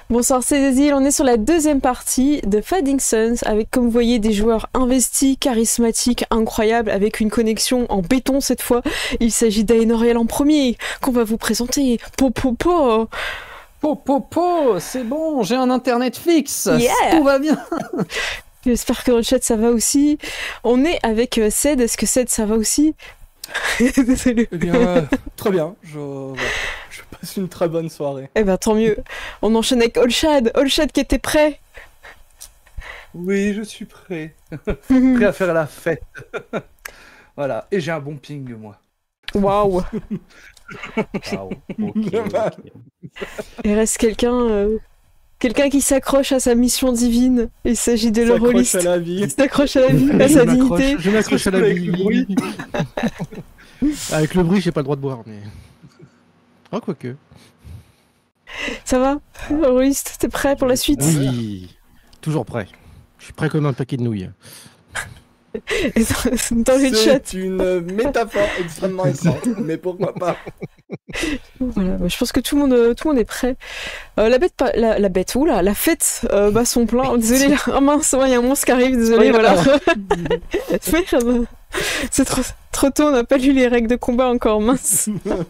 Bonsoir, c'est Zazil. On est sur la deuxième partie de Fading Suns avec, comme vous voyez, des joueurs investis, charismatiques, incroyables, avec une connexion en béton cette fois. Il s'agit d'Aenoriel en premier, qu'on va vous présenter. Po. C'est bon, j'ai un internet fixe, Yeah. tout va bien. J'espère que dans le chat ça va aussi. On est avec Ced. Est-ce que Ced ça va aussi? Désolé. Eh bien, très bien. Je passe une très bonne soirée. Eh ben tant mieux. On enchaîne avec Olshad. Olshad qui était prêt. Oui, je suis prêt. Prêt à faire la fête. Voilà. Et j'ai un bon ping, moi. Waouh. Wow, ok. Il reste quelqu'un qui s'accroche à sa mission divine. Il s'agit de S'accroche l'Euroliste. à la vie. Il s'accroche à la vie, à sa dignité. Je m'accroche à la Avec vie. le bruit. Avec le bruit, j'ai pas le droit de boire, mais. Ah, quoique. Ça va, L'Euroliste, t'es prêt pour la suite? Oui, toujours prêt. Je suis prêt comme un paquet de nouilles. Et dans le chat. C'est une métaphore extrêmement étrange, mais pourquoi pas. Voilà, je pense que tout le monde est prêt. La fête bat son plein. Désolé, oh mince, il y a un monstre qui arrive, désolé, voilà. Merde. C'est trop tôt, on n'a pas lu les règles de combat encore, mince.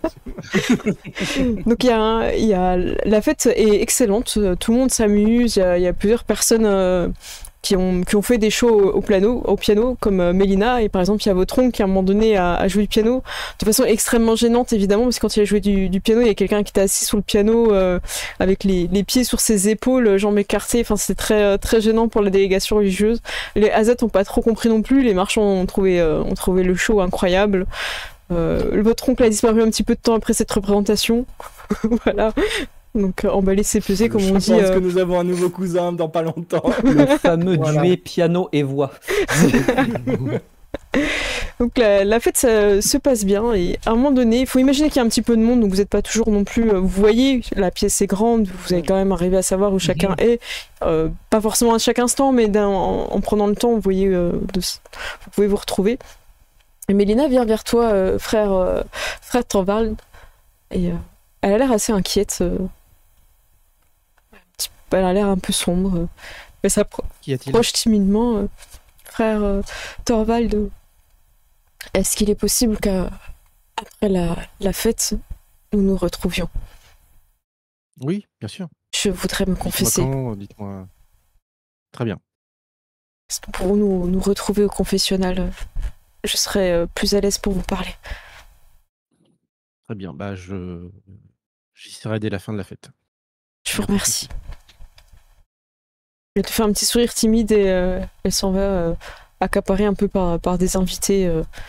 Donc la fête est excellente, tout le monde s'amuse, il y a plusieurs personnes qui ont fait des shows au piano, comme Mélina, et par exemple il y a Vautron qui à un moment donné a joué du piano de façon extrêmement gênante évidemment, parce que quand il a joué du piano, il y a quelqu'un qui était assis sur le piano avec les pieds sur ses épaules, jambes écartées, enfin c'est très, très gênant pour la délégation religieuse. Les Azat n'ont pas trop compris non plus, les marchands ont trouvé le show incroyable. Votre oncle a disparu un petit peu de temps après cette représentation. Voilà. Donc emballer c'est peser comme on dit. Je pense que nous avons un nouveau cousin dans pas longtemps. Le fameux Voilà. duet piano et voix. Donc la fête ça se passe bien, et à un moment donné, il faut imaginer qu'il y a un petit peu de monde, donc vous n'êtes pas toujours non plus. Vous voyez, la pièce est grande, vous allez quand même arriver à savoir où chacun est. Pas forcément à chaque instant, mais en prenant le temps, vous voyez, vous pouvez vous retrouver. Et Mélina vient vers toi, frère Thorvald, et elle a l'air assez inquiète. Elle a l'air un peu sombre. Elle Qu'y a-t-il? s'approche timidement. Frère Thorvald, est-ce qu'il est possible qu'après la fête, nous nous retrouvions? Oui, bien sûr. Je voudrais me confesser. Dites-moi quand, dites-moi. Très bien. Est-ce que pour nous retrouver au confessionnal, je serais plus à l'aise pour vous parler. Très bien. Bah, j'y serai dès la fin de la fête. Je vous remercie. Elle te fait un petit sourire timide et elle s'en va accaparée un peu par des invités.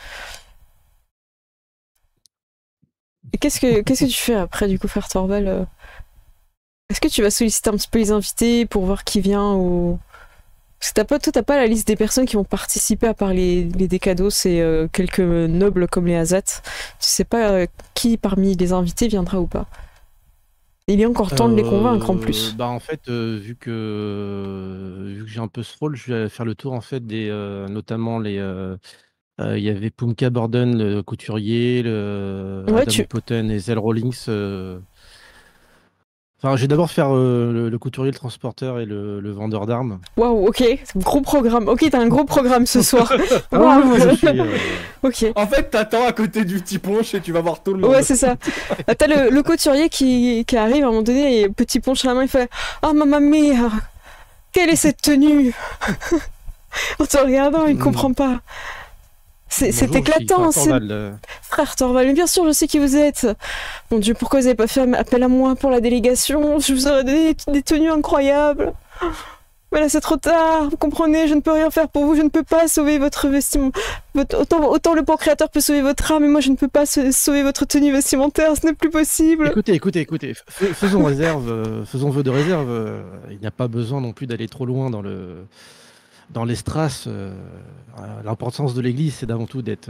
Et qu'est-ce que tu fais après, du coup, frère Thorvald? Est-ce que tu vas solliciter un petit peu les invités pour voir qui vient ou... Parce que toi, t'as pas la liste des personnes qui vont participer à part les Décados et quelques nobles comme les Azat. Tu sais pas qui parmi les invités viendra ou pas. Il est encore temps de les convaincre en plus. Bah en fait, vu que j'ai un peu ce rôle, je vais faire le tour en fait des notamment les il y avait Pumka Borden, le couturier, Ouais, Adam Potten et Zell Rawlings. Enfin, je vais d'abord faire le couturier, le transporteur et le vendeur d'armes. Waouh, ok, gros programme. Ok, t'as un gros programme ce soir. Ah Waouh. oui, je suis, Ok. En fait, t'attends à côté du petit ponche et tu vas voir tout le monde. Ouais, c'est ça. T'as le couturier qui arrive à un moment donné et petit ponche à la main, il fait ah, mamma mia, quelle est cette tenue? En te regardant, il ne comprend pas. C'est Bonjour, je suis éclatant, Frère c'est Thorvald. frère Thorvald. Mais bien sûr, je sais qui vous êtes. Mon Dieu, pourquoi vous n'avez pas fait appel à moi pour la délégation? Je vous aurais donné des tenues incroyables. Mais là, c'est trop tard. Vous comprenez, je ne peux rien faire pour vous. Je ne peux pas sauver votre vestiment. Autant le pancréateur peut sauver votre âme, mais moi, je ne peux pas sauver votre tenue vestimentaire. Ce n'est plus possible. Écoutez. Faisons réserve, faisons vœu de réserve. Il n'y a pas besoin non plus d'aller trop loin dans les strass. L'importance de l'Église, c'est d'avant tout de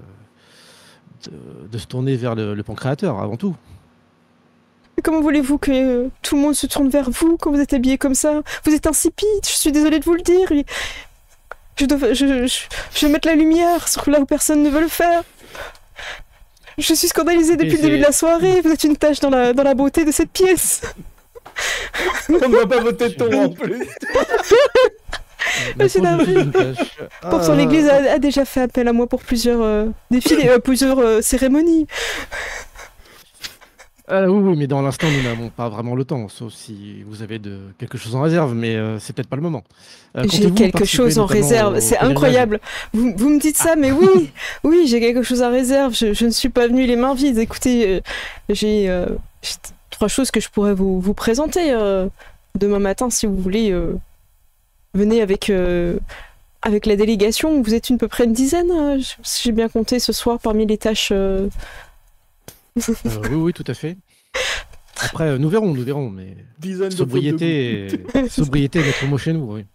se tourner vers le pancréateur, avant tout. Mais comment voulez-vous que tout le monde se tourne vers vous quand vous êtes habillé comme ça? Vous êtes insipide, je suis désolée de vous le dire. Je vais mettre la lumière sur là où personne ne veut le faire. Je suis scandalisée depuis le début de la soirée. Vous êtes une tache dans la beauté de cette pièce. On ne va pas voter ton en plus. La c'est peau de navré. Jules Cash. Pourtant, l'église a déjà fait appel à moi pour plusieurs défilés, plusieurs cérémonies. Oui, mais dans l'instant, nous n'avons pas vraiment le temps, sauf si vous avez quelque chose en réserve, mais c'est peut-être pas le moment. J'ai Comptez-vous quelque participer chose en notamment réserve, au c'est pèlerinage? incroyable. Vous me dites ça, mais oui, oui, j'ai quelque chose en réserve. Je ne suis pas venue les mains vides. Écoutez, j'ai 3 choses que je pourrais vous présenter demain matin, si vous voulez. Venez avec la délégation. Vous êtes à peu près une dizaine, si j'ai bien compté ce soir, parmi les tâches. Oui, tout à fait. Après, nous verrons, mais Dizaine de sobriété est notre mot chez nous, oui.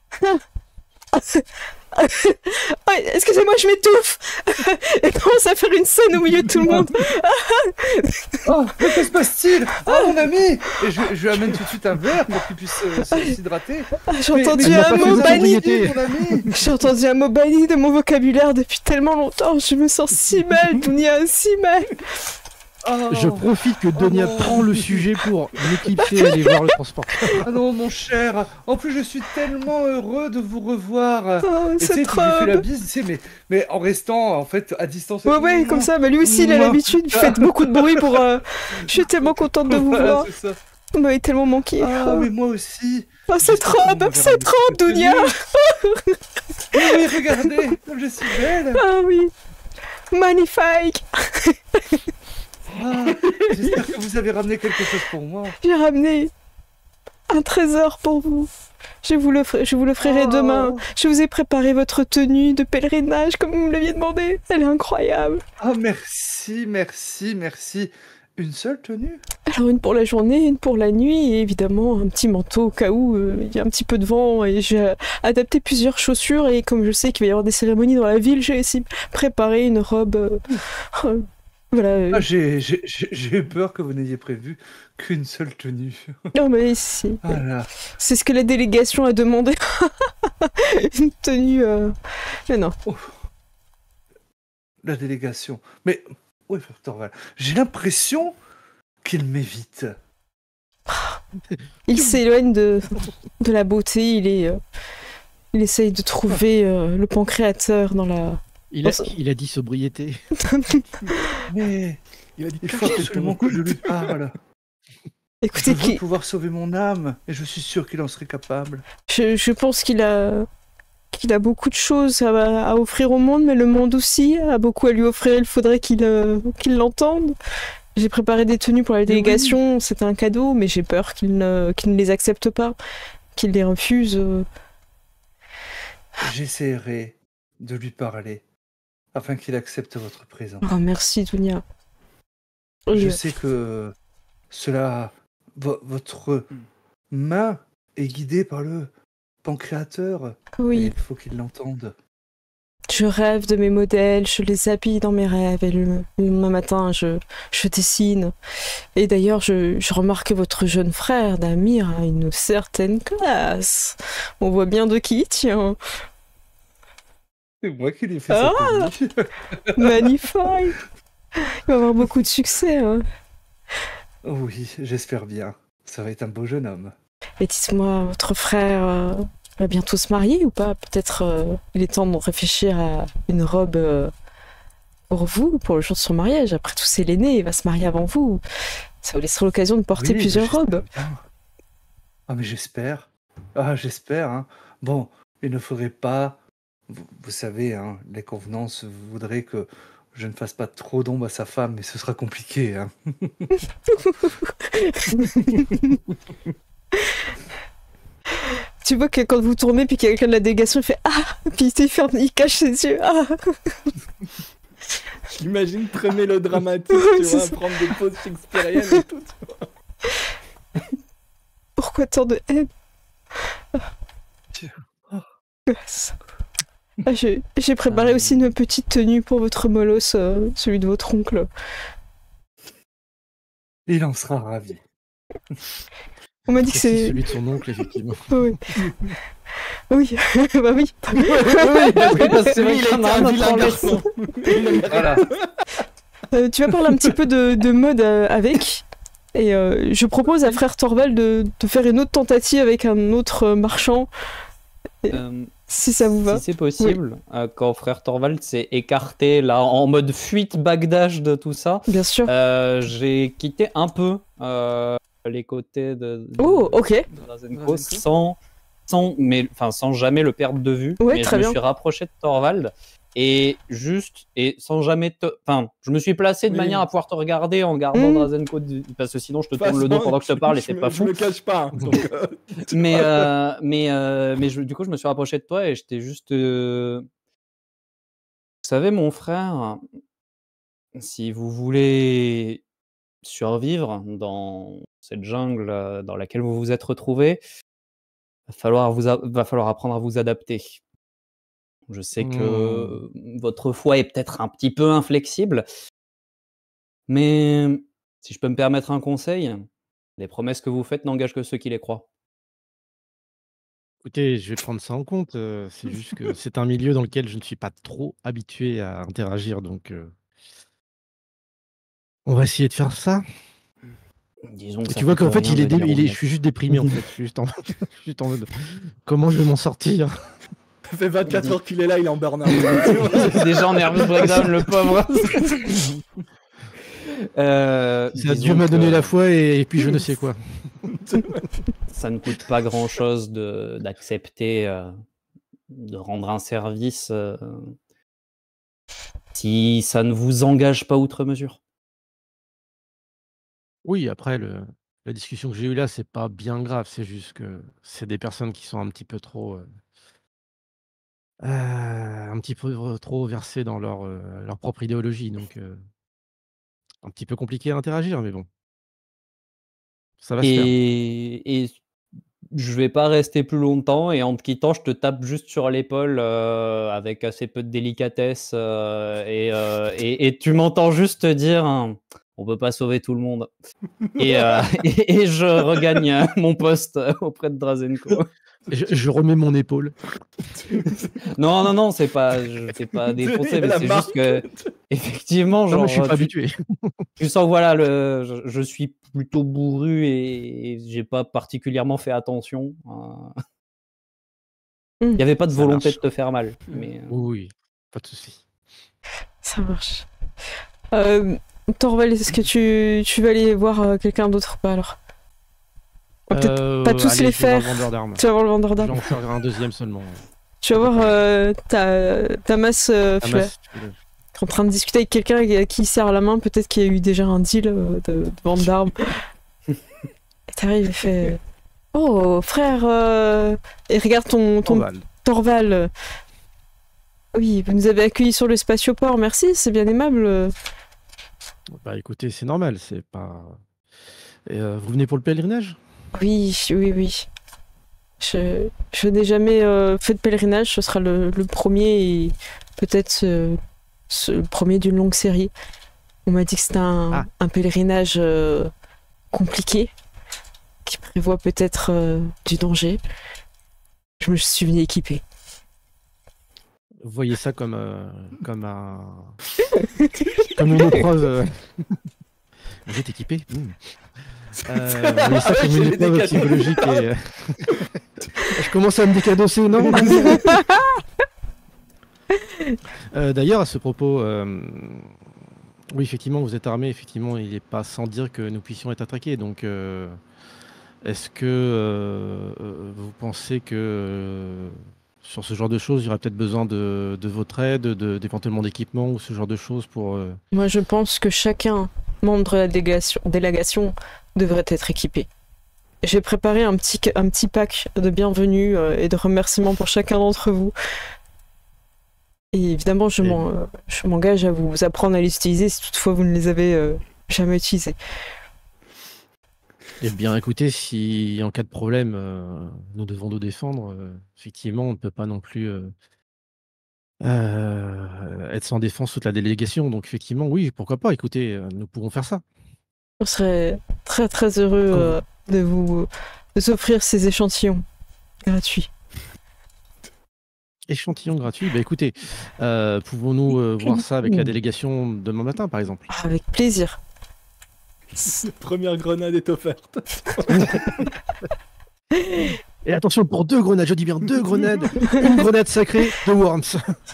Oh, excusez-moi, je m'étouffe. Et commence à faire une scène au milieu de tout le monde. Oh, mais que se passe-t-il? Ah, mon ami! Et je lui amène tout de suite un verre pour qu'il puisse s'hydrater. J'ai Mais entendu il n'a un pas fait mot de banni. sobriété, mon ami! J'ai entendu un mot banni de mon vocabulaire depuis tellement longtemps. Je me sens si mal, Dunia, si mal. Oh. Je profite que Donia non. prend le sujet pour m'éclipser et aller voir le transporteur. Ah non, mon cher! En plus, je suis tellement heureux de vous revoir! Oh, Et tu sais, c'est tu trop. lui fais la bise, tu sais, mais en restant, en fait, à distance. Ouais, comme ça. Bah, lui aussi, il a l'habitude. Vous faites beaucoup de bruit pour. Je suis tellement contente de vous Voilà, voir. c'est ça. Vous m'avez tellement manqué. Ah, mais moi aussi! Oh, c'est J'espère trop, qu'on va c'est ramener trop, cette Dunia. tenue. Oui, regardez, comme je suis belle! Ah oui. Magnifique. Ah, j'espère que vous avez ramené quelque chose pour moi. J'ai ramené un trésor pour vous. Je vous l'offrirai Oh. demain. Je vous ai préparé votre tenue de pèlerinage comme vous me l'aviez demandé. Elle est incroyable. Ah, merci, merci, merci. Une seule tenue? Alors une pour la journée, une pour la nuit et évidemment un petit manteau au cas où il y a un petit peu de vent et j'ai adapté plusieurs chaussures et comme je sais qu'il va y avoir des cérémonies dans la ville, j'ai aussi préparé une robe. Voilà. Ah, j'ai eu peur que vous n'ayez prévu qu'une seule tenue. Non mais si. Ah là. C'est ce que la délégation a demandé. Une tenue. Mais non. La délégation. Mais, oui, Torval, j'ai l'impression qu'il m'évite. Il s'éloigne de la beauté. Il essaye de trouver le pancréateur dans la. Il a dit sobriété. Mais Il a dit il faut absolument que je lui parle. Écoutez, Je veux pouvoir sauver mon âme et je suis sûr qu'il en serait capable. je pense qu'il a beaucoup de choses à offrir au monde, mais le monde aussi a beaucoup à lui offrir. Il faudrait qu'il l'entende. J'ai préparé des tenues pour la délégation. C'était un cadeau, mais j'ai peur qu'il ne les accepte pas, qu'il les refuse. J'essaierai de lui parler afin qu'il accepte votre présence. Ah, merci, Dunia. Je sais que votre main est guidée par le pancréateur. Et Oui, il faut qu'il l'entende. je rêve de mes modèles, je les habille dans mes rêves, et le lendemain matin, je dessine. Et d'ailleurs, je remarque que votre jeune frère, Damir, a une certaine classe. On voit bien de qui il tient. C'est moi qui lui ai fait Ah cette tenue. Magnifique. Il va avoir beaucoup de succès. Hein. Oui, j'espère bien. Ça va être un beau jeune homme. Et dites-moi, votre frère va bientôt se marier ou pas? Peut-être il est temps de réfléchir à une robe pour vous, pour le jour de son mariage. Après tout, c'est l'aîné, il va se marier avant vous. Ça vous laissera l'occasion de porter Oui, plusieurs j'espère robes. bien. Ah, mais j'espère. Ah, j'espère. Hein. Bon, il ne faudrait pas... Vous savez, hein, les convenances voudraient que je ne fasse pas trop d'ombre à sa femme, mais ce sera compliqué. Hein. Tu vois que quand vous tournez, puis qu'il y a quelqu'un de la délégation, il fait Ah, puis il cache ses yeux. Ah. J'imagine très mélodramatique, Ouais, tu c'est vois, ça. prendre des pauses shakespeariennes et tout. Tu vois. Pourquoi tant de haine? Tiens. Ah, j'ai préparé aussi une petite tenue pour votre molosse, celui de votre oncle. Il en sera ravi. On m'a dit que C'est c'est. celui de son oncle, effectivement. Oui. Oui, bah oui. Parce que c'est vrai Il qu'il a en a été un vilain un garçon. Voilà. Tu vas parler un petit peu de mode avec. Et je propose à frère Thorvald de faire une autre tentative avec un autre marchand, si ça vous va. Si c'est possible, quand frère Thorvald s'est écarté là en mode fuite backdash de tout ça, Bien sûr. j'ai quitté un peu les côtés Oh, ok. de Drazenko sans jamais le perdre de vue. Ouais, mais très je me bien. suis rapproché de Thorvald et sans jamais je me suis placé de Oui. manière à pouvoir te regarder en gardant Drazenko parce que sinon je te tourne le dos pendant que je te parle et c'est pas Je fou. me cache pas. hein, donc, Du coup, je me suis rapproché de toi et j'étais juste. Vous savez, mon frère, si vous voulez survivre dans cette jungle dans laquelle vous vous êtes retrouvé, va falloir apprendre à vous adapter. Je sais que votre foi est peut-être un petit peu inflexible, mais si je peux me permettre un conseil, les promesses que vous faites n'engagent que ceux qui les croient. Écoutez, je vais prendre ça en compte. C'est juste que c'est un milieu dans lequel je ne suis pas trop habitué à interagir, donc on va essayer de faire ça. Disons que Et ça tu vois coûte qu'en fait, rien de dire aux je mecs. suis juste déprimé en fait. Je suis juste en mode comment je vais m'en sortir. ça fait 24 heures qu'il est là, il est en burn-out. Déjà en nervous breakdown, le pauvre. Dieu m'a donné la foi et puis je ne sais quoi. Ça ne coûte pas grand-chose d'accepter de rendre un service si ça ne vous engage pas outre mesure. Oui, après la discussion que j'ai eue là, c'est pas bien grave. C'est juste que c'est des personnes qui sont un petit peu trop trop versées dans leur propre idéologie, donc un petit peu compliqué à interagir, mais bon. Ça va se faire. Et je vais pas rester plus longtemps et en te quittant, je te tape juste sur l'épaule avec assez peu de délicatesse et tu m'entends juste te dire hein, on peut pas sauver tout le monde. Et je regagne mon poste auprès de Drazenko. Je remets mon épaule. Non, c'est pas défoncé, mais c'est juste que effectivement, Non, genre, mais je suis pas habitué. tu sens que voilà, je suis plutôt bourru et j'ai pas particulièrement fait attention. Il n'y avait pas de Ça volonté marche. de te faire mal. Mais, Oui, pas de souci. Ça marche. Thorvald, est-ce que tu vas aller voir quelqu'un d'autre ou pas alors? On va peut-être pas tous allez, les je vais voir faire. le vendeur d'armes. Tu vas voir le vendeur Je vais d'armes. en faire un deuxième seulement. Tu vas voir Tamas Flair, qui est en train de discuter avec quelqu'un à qui il serre la main, peut-être qu'il y a eu déjà un deal de vente d'armes. Et t'arrives et fait oh frère, et regarde ton Thorvald. Oui, vous nous avez accueillis sur le spatioport, merci, c'est bien aimable. Bah écoutez, c'est normal, c'est pas. Vous venez pour le pèlerinage? Oui. Je n'ai jamais fait de pèlerinage, ce sera le premier et peut-être ce premier d'une longue série. On m'a dit que c'était un pèlerinage compliqué, qui prévoit peut-être du danger. Je me suis venue équipée. Vous voyez ça comme comme une épreuve. Vous êtes équipé? Vous voyez ça comme une épreuve psychologique et je commence à me décadosser, non? D'ailleurs, à ce propos, oui, effectivement, vous êtes armé. Effectivement, il n'est pas sans dire que nous puissions être attaqués. Donc, est-ce que vous pensez que sur ce genre de choses, il y aurait peut-être besoin de votre aide, d'éventuellement d'équipement ou ce genre de choses pour... Moi, je pense que chacun membre de la délégation devrait être équipé. J'ai préparé un petit pack de bienvenue et de remerciements pour chacun d'entre vous. Et évidemment, je m'engage à vous apprendre à les utiliser si toutefois vous ne les avez jamais utilisés. Eh bien, écoutez, si en cas de problème, nous devons nous défendre, effectivement, on ne peut pas non plus être sans défense toute la délégation. Donc, effectivement, oui, pourquoi pas, écoutez, nous pourrons faire ça. On serait très très heureux de s'offrir ces échantillons gratuits. Échantillon gratuit, bah écoutez, pouvons-nous voir ça avec la délégation demain matin, par exemple? Avec plaisir. Première grenade est offerte. Et attention, pour 2 grenades, je dis bien 2 grenades, une grenade sacrée de Worms.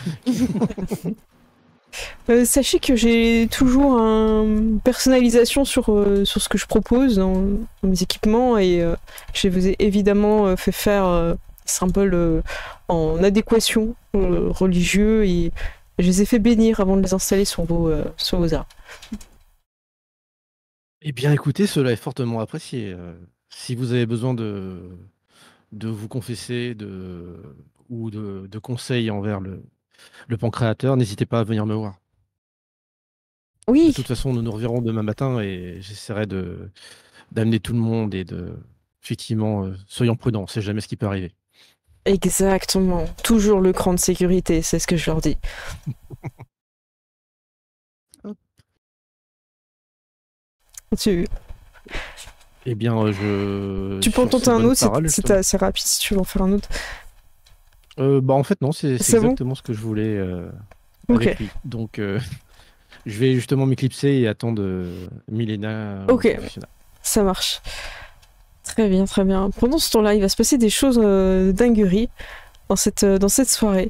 Sachez que j'ai toujours une personnalisation sur ce que je propose dans mes équipements et je vous ai évidemment fait faire symboles en adéquation religieux et je les ai fait bénir avant de les installer sur vos armes. Eh bien, écoutez, cela est fortement apprécié. Si vous avez besoin de vous confesser ou de conseils envers le pancréateur, n'hésitez pas à venir me voir. De Oui, toute façon, nous nous reverrons demain matin et j'essaierai d'amener tout le monde et effectivement, soyons prudents, on ne sait jamais ce qui peut arriver. exactement. Toujours le cran de sécurité, c'est ce que je leur dis. Tu Eh bien, peux en sur tenter ces un bonnes autre, paroles, c'est assez rapide si tu veux en faire un autre. bah, en fait, non, c'est C'est bon exactement ce que je voulais Ok. avec lui. Donc, je vais justement m'éclipser et attendre Milena au Ok. confessionnal. Ça marche. Très bien, très bien. Pendant ce temps-là, il va se passer des choses dingueries dans cette soirée.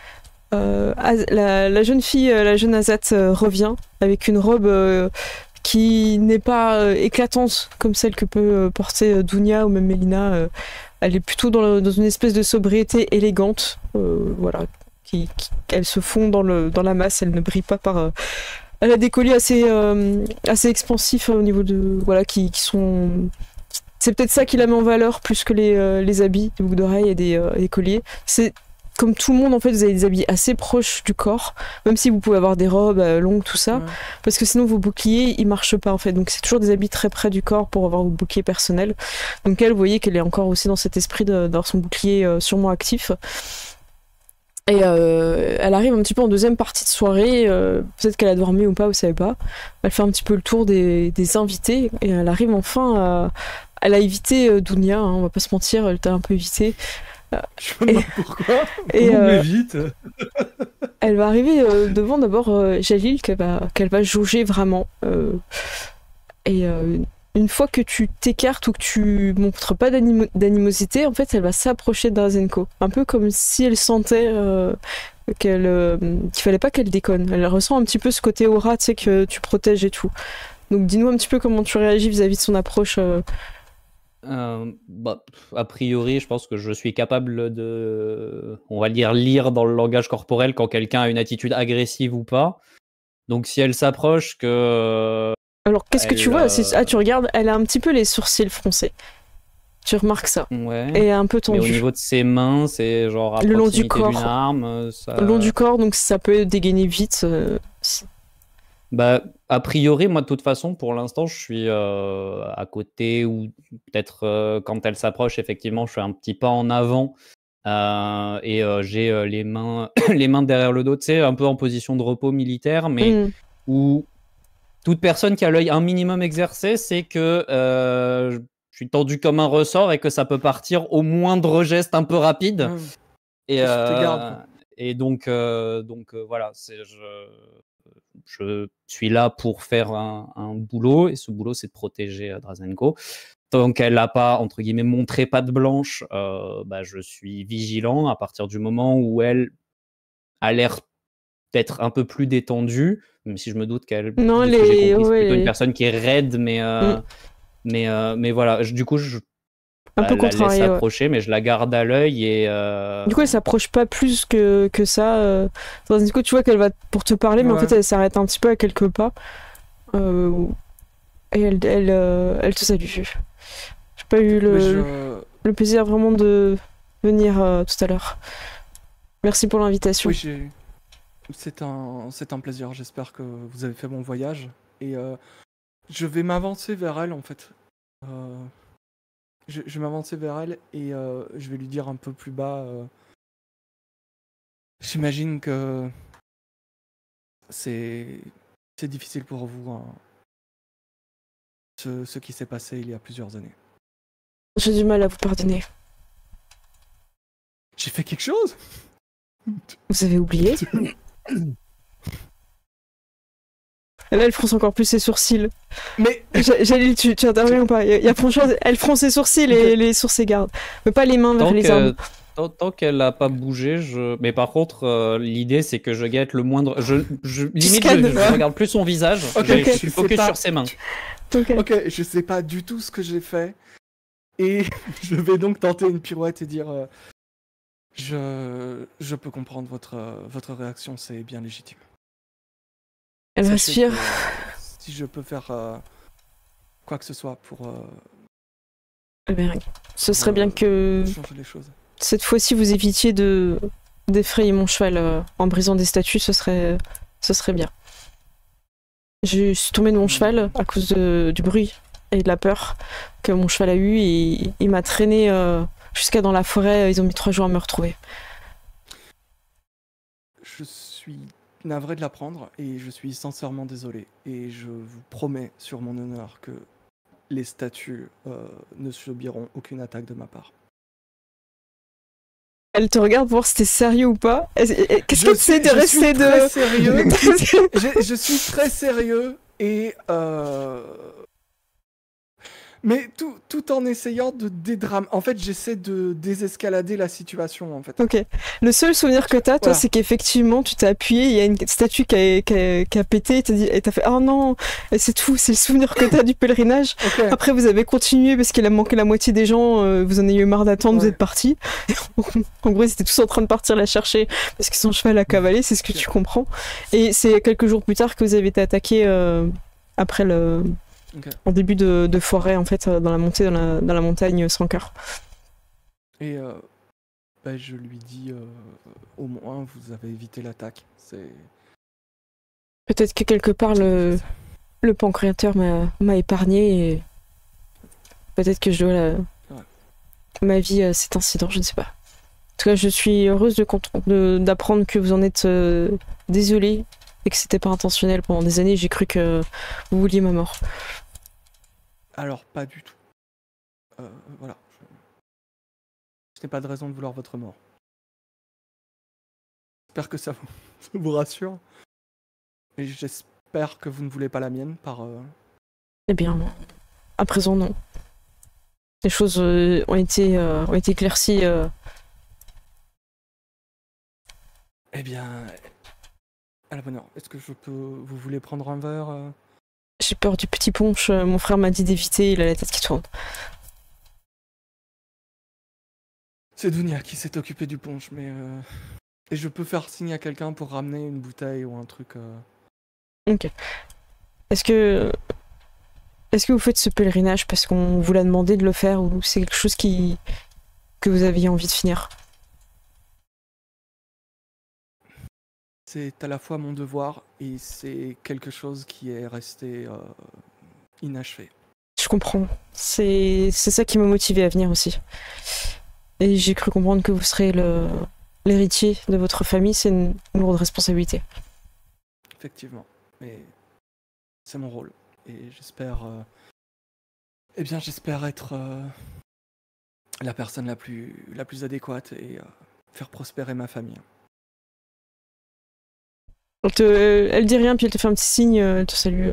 La jeune fille, la jeune Azat revient avec une robe qui n'est pas éclatante comme celle que peut porter Dounia ou même Mélina. Elle est plutôt dans une espèce de sobriété élégante. Voilà, elle se fond dans la masse, elle ne brille pas par... elle a des colliers assez expansifs au niveau de... Voilà, qui sont... C'est peut-être ça qui la met en valeur plus que les habits, des boucles d'oreilles et des colliers. C'est comme tout le monde, en fait, vous avez des habits assez proches du corps, même si vous pouvez avoir des robes longues, tout ça, Ouais. parce que sinon vos boucliers, ils marchent pas, en fait. Donc c'est toujours des habits très près du corps pour avoir vos boucliers personnels. Donc elle, vous voyez qu'elle est encore aussi dans cet esprit d'avoir son bouclier sûrement actif. Et elle arrive un petit peu en deuxième partie de soirée, peut-être qu'elle a dormi ou pas, vous savez pas. Elle fait un petit peu le tour des invités, et elle arrive enfin à... Elle a évité Dounia, hein, on va pas se mentir, elle t'a un peu évité. Je me demande pourquoi. Et On m'évite. elle va arriver devant d'abord Jalil qu'elle va jauger vraiment. Une fois que tu t'écartes ou que tu montres pas d'animosité, en fait, elle va s'approcher d'Azenko. Un peu comme si elle sentait qu'il fallait pas qu'elle déconne. Elle ressent un petit peu ce côté aura, tu sais, que tu protèges et tout. Donc dis-nous un petit peu comment tu réagis vis-à-vis de son approche. Bah, a priori, je pense que je suis capable de, on va dire, lire dans le langage corporel quand quelqu'un a une attitude agressive ou pas. Donc si elle s'approche, que Alors qu'est-ce que tu vois? elle, Tu regardes, elle a un petit peu les sourcils froncés. Tu remarques ça. ouais. Et un peu Mais au tendue. niveau de ses mains, c'est genre à Le long du proximité d'une corps. arme. Ça... Le long du corps, donc ça peut dégainer vite. Bah, a priori, moi, de toute façon, pour l'instant, je suis à côté ou peut-être quand elle s'approche, effectivement, je fais un petit pas en avant et j'ai les mains, les mains derrière le dos, tu sais, un peu en position de repos militaire, mais où toute personne qui a l'œil un minimum exercé, c'est que je suis tendu comme un ressort et que ça peut partir au moindre geste un peu rapide. Et, T'es sous tes gardes, et donc voilà, je suis là pour faire un boulot, et ce boulot, c'est de protéger Drazenko. Tant qu'elle n'a pas, entre guillemets, montré patte blanche, bah, je suis vigilant. À partir du moment où elle a l'air d'être un peu plus détendue, même si je me doute qu'elle, Non, de ce que j'ai compris, c'est ouais, plutôt une personne qui est raide, mais voilà, du coup, je un peu la laisse contrariée. Ouais. approcher, mais je la garde à l'œil et... Du coup, elle s'approche pas plus que ça. Tandis que tu vois qu'elle va pour te parler, mais en Ouais. fait, elle s'arrête un petit peu à quelques pas. Et elle te salue. J'ai pas eu le plaisir vraiment de venir tout à l'heure. Merci pour l'invitation. Oui, c'est un plaisir. J'espère que vous avez fait bon voyage. Et je vais m'avancer vers elle, en fait. Je vais m'avancer vers elle et je vais lui dire un peu plus bas. J'imagine que c'est difficile pour vous, hein, ce qui s'est passé il y a plusieurs années. J'ai du mal à vous pardonner. J'ai fait quelque chose? Vous avez oublié? Là, elle fronce encore plus ses sourcils. Mais Jalil, tu interviens ou pas? Il y a franchement, elle fronce ses sourcils et les sourcils gardent. Mais pas les mains vers Tant les que- armes. Tant qu'elle n'a pas bougé, mais par contre, l'idée c'est que je guette le moindre. Limite, scannes. je regarde plus son visage, Ok, je ok. suis focus C'est pas- sur ses mains. Ok. ok, je sais pas du tout ce que j'ai fait. Et je vais donc tenter une pirouette et dire je peux comprendre votre réaction, c'est bien légitime. Elle Sachez respire. que si je peux faire quoi que ce soit pour Eh bien, ce serait bien que changer les choses. cette fois-ci vous évitiez d'effrayer mon cheval en brisant des statues, ce serait bien. Je suis tombée de mon cheval à cause du bruit et de la peur que mon cheval a eu et il m'a traîné jusqu'à dans la forêt. Ils ont mis 3 jours à me retrouver. Je suis navré de l'apprendre et je suis sincèrement désolé. Et je vous promets sur mon honneur que les statues ne subiront aucune attaque de ma part. Elle te regarde pour voir si t'es sérieux ou pas. Qu'est-ce que tu sais de je rester suis très de... sérieux. Je suis très sérieux et mais tout en essayant de dédramer. En fait, j'essaie de désescalader la situation en fait. Ok. Le seul souvenir que t'as, toi, Voilà. c'est qu'effectivement, tu t'es appuyé, il y a une statue qui a pété, et t'as fait « Oh non !» Et c'est tout, c'est le souvenir que t'as du pèlerinage. Ok. Après, vous avez continué parce qu'il a manqué la moitié des gens, vous en avez eu marre d'attendre, vous Ouais. êtes partis. En gros, ils étaient tous en train de partir la chercher parce que son cheval a cavalé, c'est ce que tu comprends. Et c'est quelques jours plus tard que vous avez été attaqué après Ok. en début de forêt, en fait, dans la montée, dans la montagne sans cœur. Et je lui dis au moins vous avez évité l'attaque. C'est Peut-être que quelque part, le pancréateur m'a épargné et peut-être que je dois ma vie à cet incident, je ne sais pas. En tout cas, je suis heureuse d'apprendre que vous en êtes désolé et que c'était pas intentionnel. Pendant des années, j'ai cru que vous vouliez ma mort. alors pas du tout. Voilà. Je n'ai pas de raison de vouloir votre mort. J'espère que ça vous rassure. Et j'espère que vous ne voulez pas la mienne par. Eh bien, à présent, non. Les choses ont été éclaircies. Eh bien, à la bonne heure. Est-ce que vous voulez prendre un verre J'ai peur du petit punch. Mon frère m'a dit d'éviter, il a la tête qui tourne. C'est Dounia qui s'est occupée du punch, mais et je peux faire signe à quelqu'un pour ramener une bouteille ou un truc. Ok. Est-ce que vous faites ce pèlerinage parce qu'on vous l'a demandé de le faire ou c'est quelque chose que vous aviez envie de finir? C'est à la fois mon devoir et c'est quelque chose qui est resté inachevé. Je comprends. C'est ça qui m'a motivé à venir aussi. Et j'ai cru comprendre que vous serez l'héritier de votre famille. C'est une lourde responsabilité. Effectivement, mais c'est mon rôle et j'espère. J'espère être la personne la plus adéquate et faire prospérer ma famille. Elle dit rien, puis elle te fait un petit signe, elle te salue.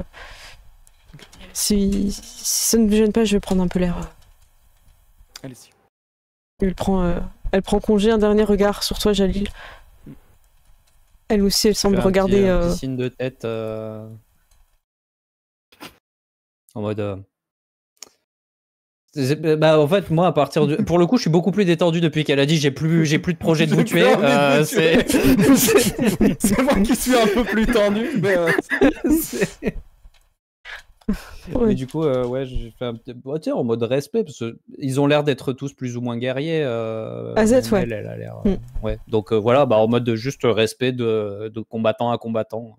Si ça ne vous gêne pas, je vais prendre un peu l'air. Allez-y. Elle prend congé, un dernier regard sur toi, Jalil. Elle aussi, elle semble regarder. Un petit signe de tête en mode. Bah en fait moi à partir du pour le coup je suis beaucoup plus détendu depuis qu'elle a dit j'ai plus de projet de vous tuer. C'est moi qui suis un peu plus tendu. Mais, Ouais. Mais du coup ouais j'ai fait un petit tiens en mode respect parce que ils ont l'air d'être tous plus ou moins guerriers. Azet, ouais. Elle a l'air ouais donc voilà bah en mode de juste respect de combattant à combattant.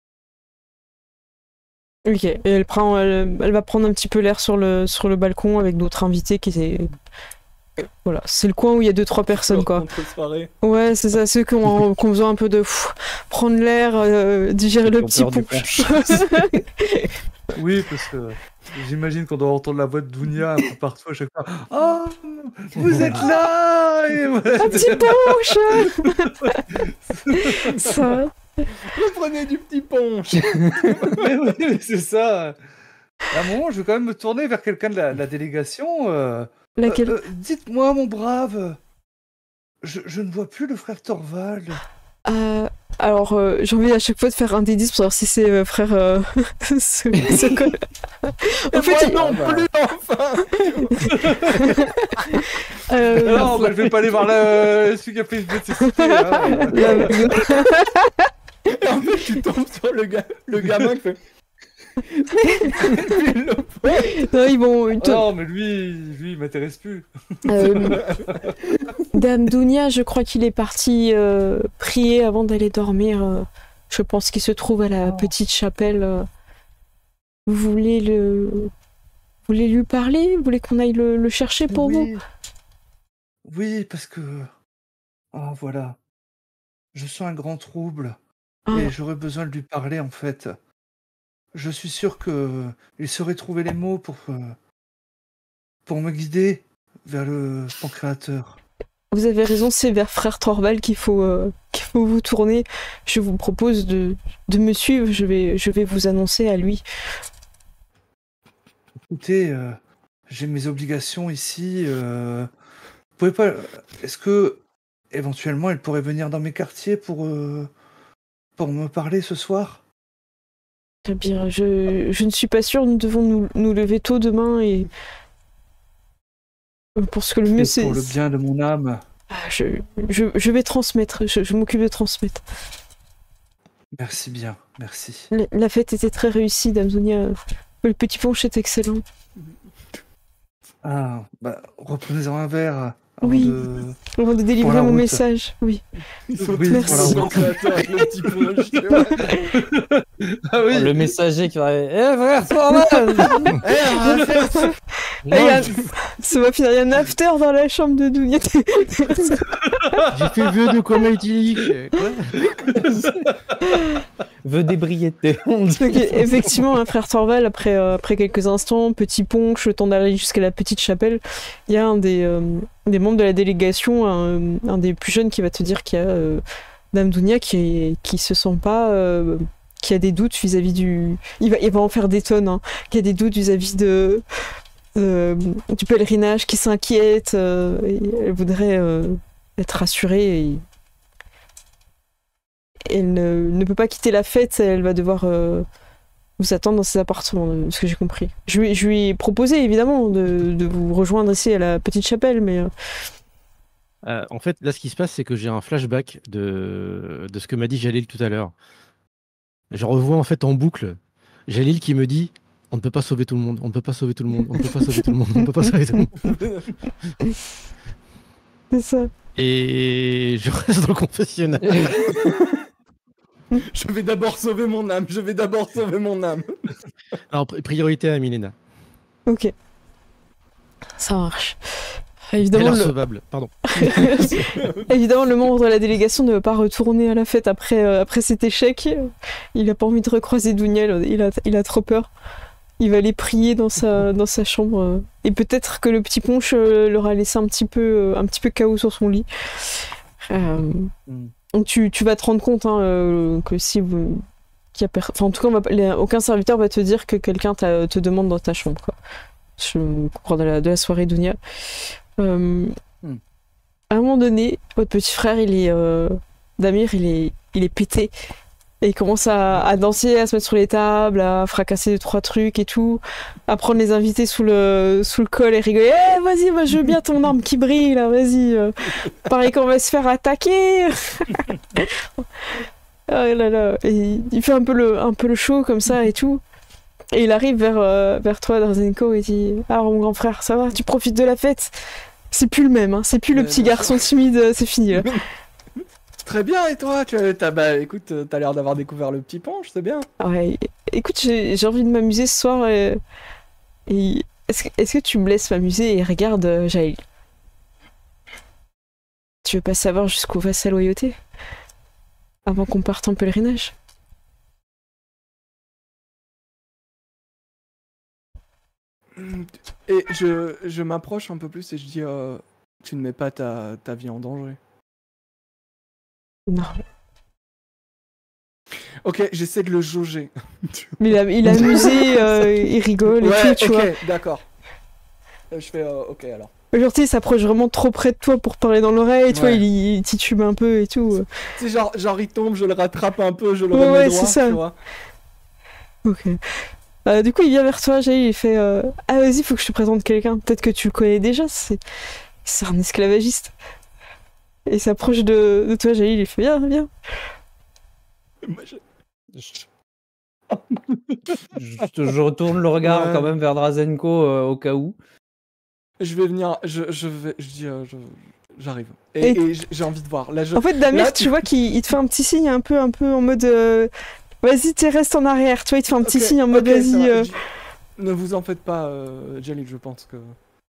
Ok, et elle va prendre un petit peu l'air sur le balcon avec d'autres invités qui étaient. Voilà, c'est le coin où il y a 2-3 personnes, quoi. Soirée. Ouais, c'est ça, ceux qui ont besoin un peu de prendre l'air, digérer le petit punch. Oui, parce que j'imagine qu'on doit entendre la voix de Dounia un peu partout à chaque fois. Oh, vous êtes là! Un petit punch. Ça. Reprenez du petit punch. Mais oui, mais c'est ça. À un moment, je vais quand même me tourner vers quelqu'un de la délégation. Laquelle? Dites-moi, mon brave, je ne vois plus le frère Thorvald. Alors, j'ai envie à chaque fois de faire un des 10 pour savoir si c'est frère ce col. En fait, non plus, enfin. Non, bah, je vais pas aller voir celui qui a fait une nécessité. Hein. Et en fait, tu tombes sur le gamin qui fait. Non, ils vont. Non, mais lui, il m'intéresse plus. Dame Dounia, je crois qu'il est parti prier avant d'aller dormir. Je pense qu'il se trouve à la petite chapelle. Vous voulez lui parler? Vous voulez qu'on aille le chercher pour vous? Oui, parce que... Ah, voilà. Je sens un grand trouble. Ah. Et j'aurais besoin de lui parler, en fait. Je suis sûr qu'il saurait trouver les mots pour me guider vers le pancréateur. Vous avez raison, c'est vers frère Thorvald qu'il faut vous tourner. Je vous propose de me suivre, je vais vous annoncer à lui. Écoutez, j'ai mes obligations ici. Vous pouvez pas... Est-ce que, éventuellement, elle pourrait venir dans mes quartiers pour me parler ce soir? Eh bien, je ne suis pas sûre, nous devons nous lever tôt demain et... Pour ce que le mieux c'est... Pour le bien de mon âme. Je vais transmettre, je m'occupe de transmettre. Merci bien, merci. La fête était très réussie, Dame Zounia. Le petit punch est excellent. Ah, bah, reprenez-en un verre. Oui, avant de délivrer mon message, oui. Merci. Ah oui. Le messager qui va arriver. Eh frère Thorvald. Ça va finir, il y a un after dans la chambre de Dounia. J'ai fait vœu de coma éthylique. Vœu d'ébriété. Effectivement, un frère Thorvald, après quelques instants, petit punch, le temps d'aller jusqu'à la petite chapelle, il y a un des membres de la délégation, un des plus jeunes qui va te dire qu'il y a Dame Dounia qui se sent pas... qui a des doutes vis-à-vis du... Il va en faire des tonnes, hein, qui a des doutes vis-à-vis du pèlerinage, qui s'inquiète, et elle voudrait être rassurée, et elle ne peut pas quitter la fête, elle va devoir vous attendre dans ses appartements, de ce que j'ai compris. Je lui ai proposé évidemment de vous rejoindre ici à la petite chapelle, mais... En fait, là, ce qui se passe, c'est que j'ai un flashback de ce que m'a dit Jalil tout à l'heure. Je revois en fait en boucle Jalil qui me dit: on ne peut pas sauver tout le monde, on ne peut pas sauver tout le monde, on ne peut pas sauver tout le monde, on ne peut pas sauver tout le monde. C'est ça. Et je reste dans le confessionnal. Je vais d'abord sauver mon âme, je vais d'abord sauver mon âme. Alors, priorité à Milena. Ok. Ça marche. Évidemment, pardon. Évidemment, le membre de la délégation ne veut pas retourner à la fête après cet échec. Il n'a pas envie de recroiser Dounia, il a trop peur. Il va aller prier dans sa chambre. Et peut-être que le petit punch leur a laissé un petit peu KO sur son lit. Donc tu vas te rendre compte que si vous... en tout cas, aucun serviteur va te dire que quelqu'un te demande dans ta chambre, quoi. Au cours de la soirée Dounia. À un moment donné, votre petit frère, Damir, il est pété. Et il commence à danser, à se mettre sur les tables, à fracasser 2-3 trucs et tout, à prendre les invités sous le col et rigoler. Eh, vas-y, moi je veux bien ton arme qui brille, là, vas-y. Pareil qu'on va se faire attaquer. Oh là là. Et il fait un peu le show comme ça et tout. Et il arrive vers toi, Drazenko, et dit: alors mon grand frère, ça va, tu profites de la fête? C'est plus le même, hein. C'est plus le petit garçon timide, c'est fini là. Très bien, et toi? Écoute, t'as l'air d'avoir découvert le petit punch, c'est bien. Ouais, écoute, j'ai envie de m'amuser ce soir, et est-ce que tu me laisses m'amuser? Et regarde, Jaël. Tu veux pas savoir jusqu'où va sa loyauté? Avant qu'on parte en pèlerinage? Et je m'approche un peu plus et je dis: tu ne mets pas ta vie en danger. Non. Ok, j'essaie de le jauger. Mais il a amusé, il rigole et Ouais, tout, tu vois. ok, d'accord. Je fais ok alors. Genre, tu sais, il s'approche vraiment trop près de toi pour parler dans l'oreille, tu vois, Ouais. il titube un peu et tout. C'est genre il tombe, je le rattrape un peu, je le Ouais, remets ouais, droit, c'est ça. tu vois. Ok. Du coup, il vient vers toi, Jaïl, il fait ah, vas-y, faut que je te présente quelqu'un. Peut-être que tu le connais déjà, c'est un esclavagiste. Et il s'approche de toi, Jaïl, il fait viens, viens. Moi, je- Je retourne le regard Ouais. quand même vers Drazenko au cas où. Je vais venir, j'arrive. Et- Et j'ai envie de voir. Là, En fait, Damir, là, tu vois qu'il te fait un petit signe un peu en mode vas-y, tu restes en arrière. Tu vois, il te fait un petit Ok, signe en mode ok, ça vas-y. va. Ne vous en faites pas, Jalil, je pense que...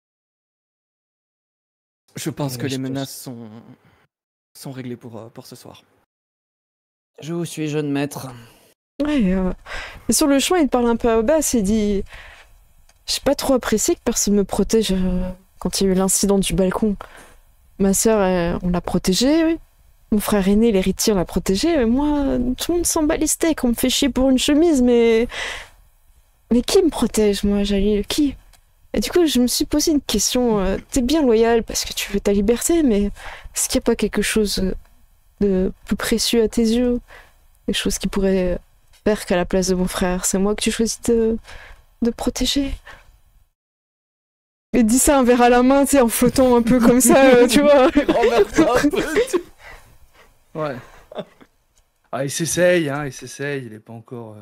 Je pense que les menaces sont réglées pour ce soir. Je vous suis, jeune maître. Ouais. Et sur le chemin, il te parle un peu à bas, il dit j'ai pas trop apprécié que personne me protège quand il y a eu l'incident du balcon. Ma sœur, on l'a protégée, oui. Mon frère aîné, l'héritier, on l'a protégé. Mais moi, tout le monde s'en bat les steaks. On me fait chier pour une chemise, mais qui me protège, moi, Jalil? Qui? Et du coup, je me suis posé une question. T'es bien loyal parce que tu veux ta liberté, mais est-ce qu'il n'y a pas quelque chose de plus précieux à tes yeux? Quelque chose qui pourrait faire qu'à la place de mon frère, c'est moi que tu choisis de protéger? Et dis ça un verre à la main, tu sais, en flottant un peu comme ça, tu vois. Renverse un peu, Ouais. Ah, il s'essaye, il est pas encore...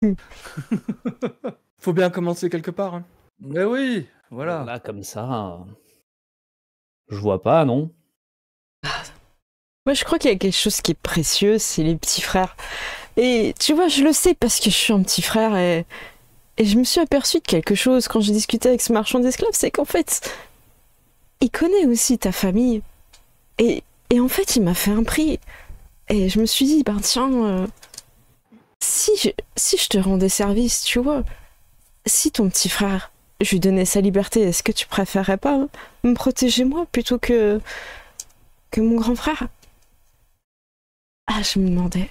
Faut bien commencer quelque part. Hein. Mais oui, voilà. Là, comme ça, je vois pas, non? Moi, je crois qu'il y a quelque chose qui est précieux, c'est les petits frères. Et tu vois, je le sais parce que je suis un petit frère et je me suis aperçue de quelque chose quand j'ai discuté avec ce marchand d'esclaves, c'est qu'en fait, il connaît aussi ta famille. Et en fait, il m'a fait un prix. Et je me suis dit, ben tiens, si je te rendais service, tu vois, si ton petit frère, je lui donnais sa liberté, est-ce que tu préférerais pas me protéger moi plutôt que mon grand frère? Ah, je me demandais.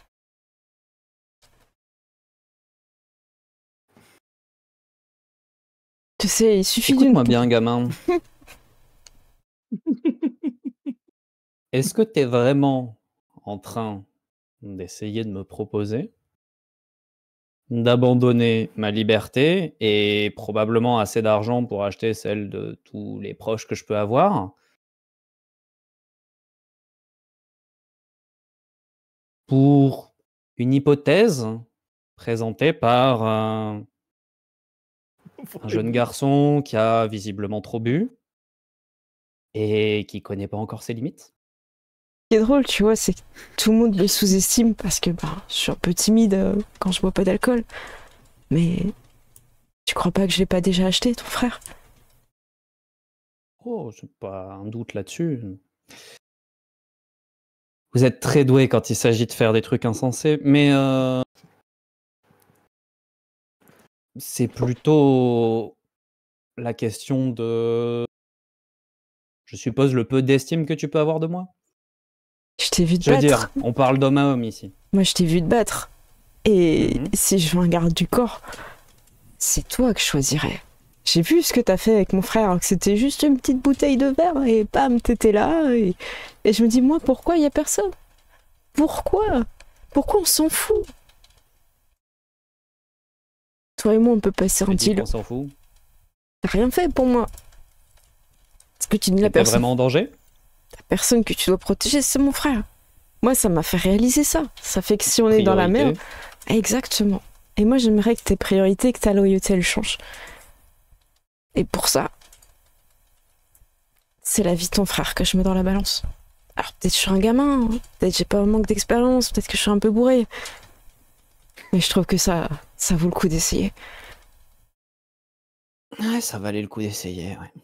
Tu sais, il suffit d'une... Écoute-moi bien, gamin. Est-ce que t'es vraiment en train d'essayer de me proposer d'abandonner ma liberté et probablement assez d'argent pour acheter celle de tous les proches que je peux avoir pour une hypothèse présentée par un jeune garçon qui a visiblement trop bu et qui connaît pas encore ses limites? Ce qui est drôle, tu vois, c'est que tout le monde me sous-estime parce que je suis un peu timide quand je bois pas d'alcool. Mais tu crois pas que je l'ai pas déjà acheté, ton frère? Oh, j'ai pas un doute là-dessus. Vous êtes très doué quand il s'agit de faire des trucs insensés, mais c'est plutôt la question de, je suppose, le peu d'estime que tu peux avoir de moi? Je t'ai vu te Je veux battre. dire, on parle d'homme à homme ici. Moi, je t'ai vu te battre. Et Mhm. si je veux un garde du corps, c'est toi que je choisirais. J'ai vu ce que t'as fait avec mon frère, que c'était juste une petite bouteille de verre et bam, t'étais là. Et je me dis, moi, pourquoi il y a personne? Pourquoi on s'en fout? Toi et moi, on peut passer un Tu dis deal. qu'on s'en fout. T'as rien fait pour moi. Est-ce que tu dis la T'es personne? vraiment en danger? La personne que tu dois protéger, c'est mon frère. Moi, ça m'a fait réaliser ça. Ça fait que si on est dans la merde... Priorité. Exactement. Et moi, j'aimerais que tes priorités, que ta loyauté, elle change. Et pour ça, c'est la vie de ton frère que je mets dans la balance. Alors peut-être je suis un gamin, hein. Peut-être j'ai pas un manque d'expérience, peut-être que je suis un peu bourré. Mais je trouve que ça vaut le coup d'essayer. Ouais, ça valait le coup d'essayer, ouais.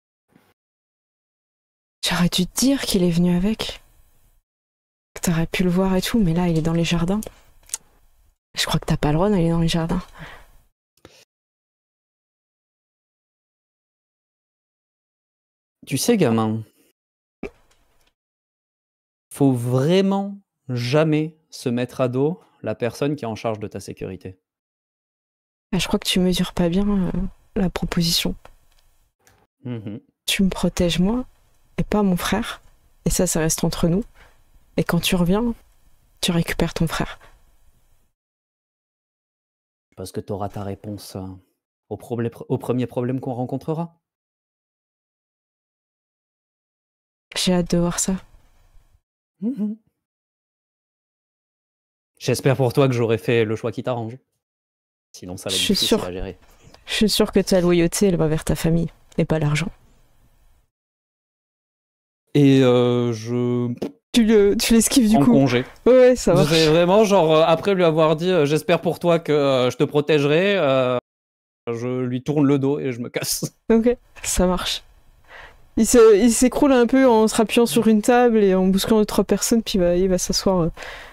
J'aurais dû te dire qu'il est venu avec. Que t'aurais pu le voir et tout, mais là, il est dans les jardins. Je crois que t'as pas le droit d'aller dans les jardins. Tu sais, gamin, faut vraiment jamais se mettre à dos la personne qui est en charge de ta sécurité. Ah, je crois que tu mesures pas bien la proposition. Mhm. Tu me protèges moi et pas mon frère. Et ça reste entre nous. Et quand tu reviens, tu récupères ton frère. Parce que tu auras ta réponse au premier problème qu'on rencontrera. J'ai hâte de voir ça. Mhm. J'espère pour toi que j'aurai fait le choix qui t'arrange. Sinon, ça va être Je suis difficile sûre. à gérer. Je suis sûre que ta loyauté, elle va vers ta famille et pas l'argent. Et je Tu l'esquives du prends coup. congé. Ouais, ça va. C'est vraiment genre, après lui avoir dit j'espère pour toi que je te protégerai, je lui tourne le dos et je me casse. Ok, ça marche. Il s'écroule un peu en se rappuyant sur une table et en bousculant 2-3 personnes, puis il va s'asseoir.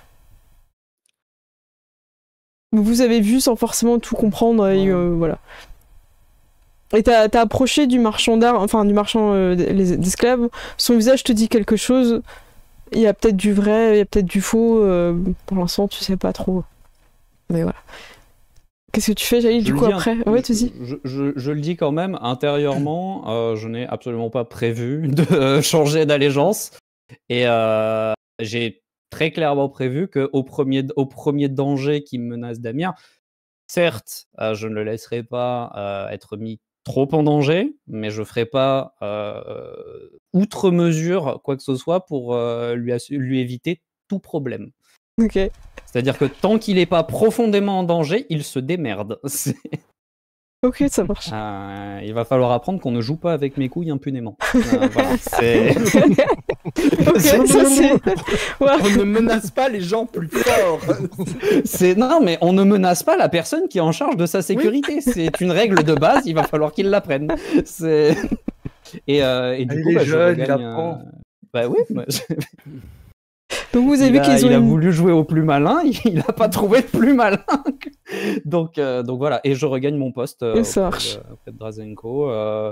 Vous avez vu sans forcément tout comprendre, et voilà. Et t'as approché du marchand d'armes, enfin du marchand d'esclaves. Son visage te dit quelque chose. Il y a peut-être du vrai, il y a peut-être du faux. Pour l'instant, tu sais pas trop. Mais voilà. Qu'est-ce que tu fais, Jalil, du coup, après? Ouais, tu dis. Je le dis quand même, intérieurement, je n'ai absolument pas prévu de changer d'allégeance. Et j'ai très clairement prévu qu'au premier danger qui me menace Damir, certes, je ne le laisserai pas être mis trop en danger, mais je ne ferai pas outre mesure quoi que ce soit pour lui éviter tout problème. Ok. C'est-à-dire que tant qu'il n'est pas profondément en danger, il se démerde. Ok, ça marche. Il va falloir apprendre qu'on ne joue pas avec mes couilles impunément. Voilà, c'est... Ok, ça c'est... Ouais. On ne menace pas les gens plus forts. Non, mais on ne menace pas la personne qui est en charge de sa sécurité. Oui. C'est une règle de base, il va falloir qu'il l'apprenne. Et du coup, il est jeune, il apprend. Bah oui. Donc vous avez vu qu'ils a voulu jouer au plus malin, il n'a pas trouvé de plus malin. donc voilà, et je regagne mon poste auprès de Drazenko.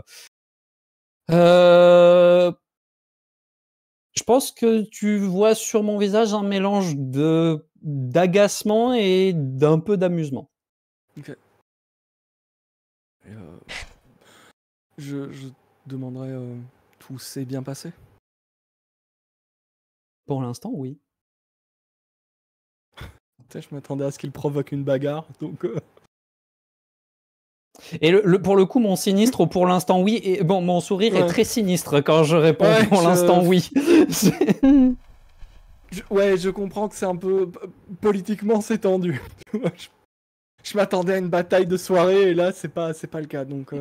Je pense que tu vois sur mon visage un mélange d'agacement et d'un peu d'amusement. Ok. Je demanderais, tout s'est bien passé? Pour l'instant, oui. Je m'attendais à ce qu'il provoque une bagarre, donc... Et pour le coup, mon sinistre, pour l'instant, oui. Et bon, mon sourire est très sinistre quand je réponds pour l'instant, oui. Je comprends que c'est un peu... Politiquement, c'est tendu. Je m'attendais à une bataille de soirée, et là, c'est pas le cas, donc...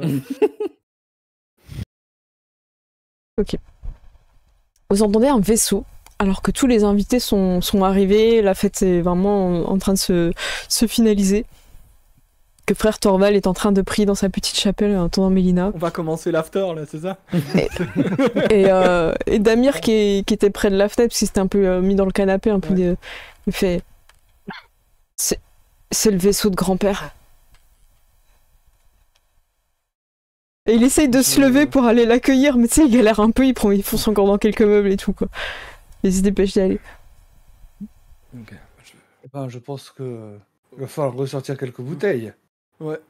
Ok. Vous entendez un vaisseau, alors que tous les invités sont arrivés, la fête est vraiment en train de se finaliser. Que frère Torval est en train de prier dans sa petite chapelle en attendant Mélina. On va commencer l'after, là, c'est ça? Et Damir qui était près de la fenêtre, parce qu'il s'était un peu mis dans le canapé, un peu il fait... C'est le vaisseau de grand-père. Et il essaye de se lever pour aller l'accueillir, mais tu sais, il galère un peu, il fonce encore dans quelques meubles et tout, quoi. Il se dépêche d'y aller. Ok. Je pense que il va falloir ressortir quelques bouteilles. Ouais.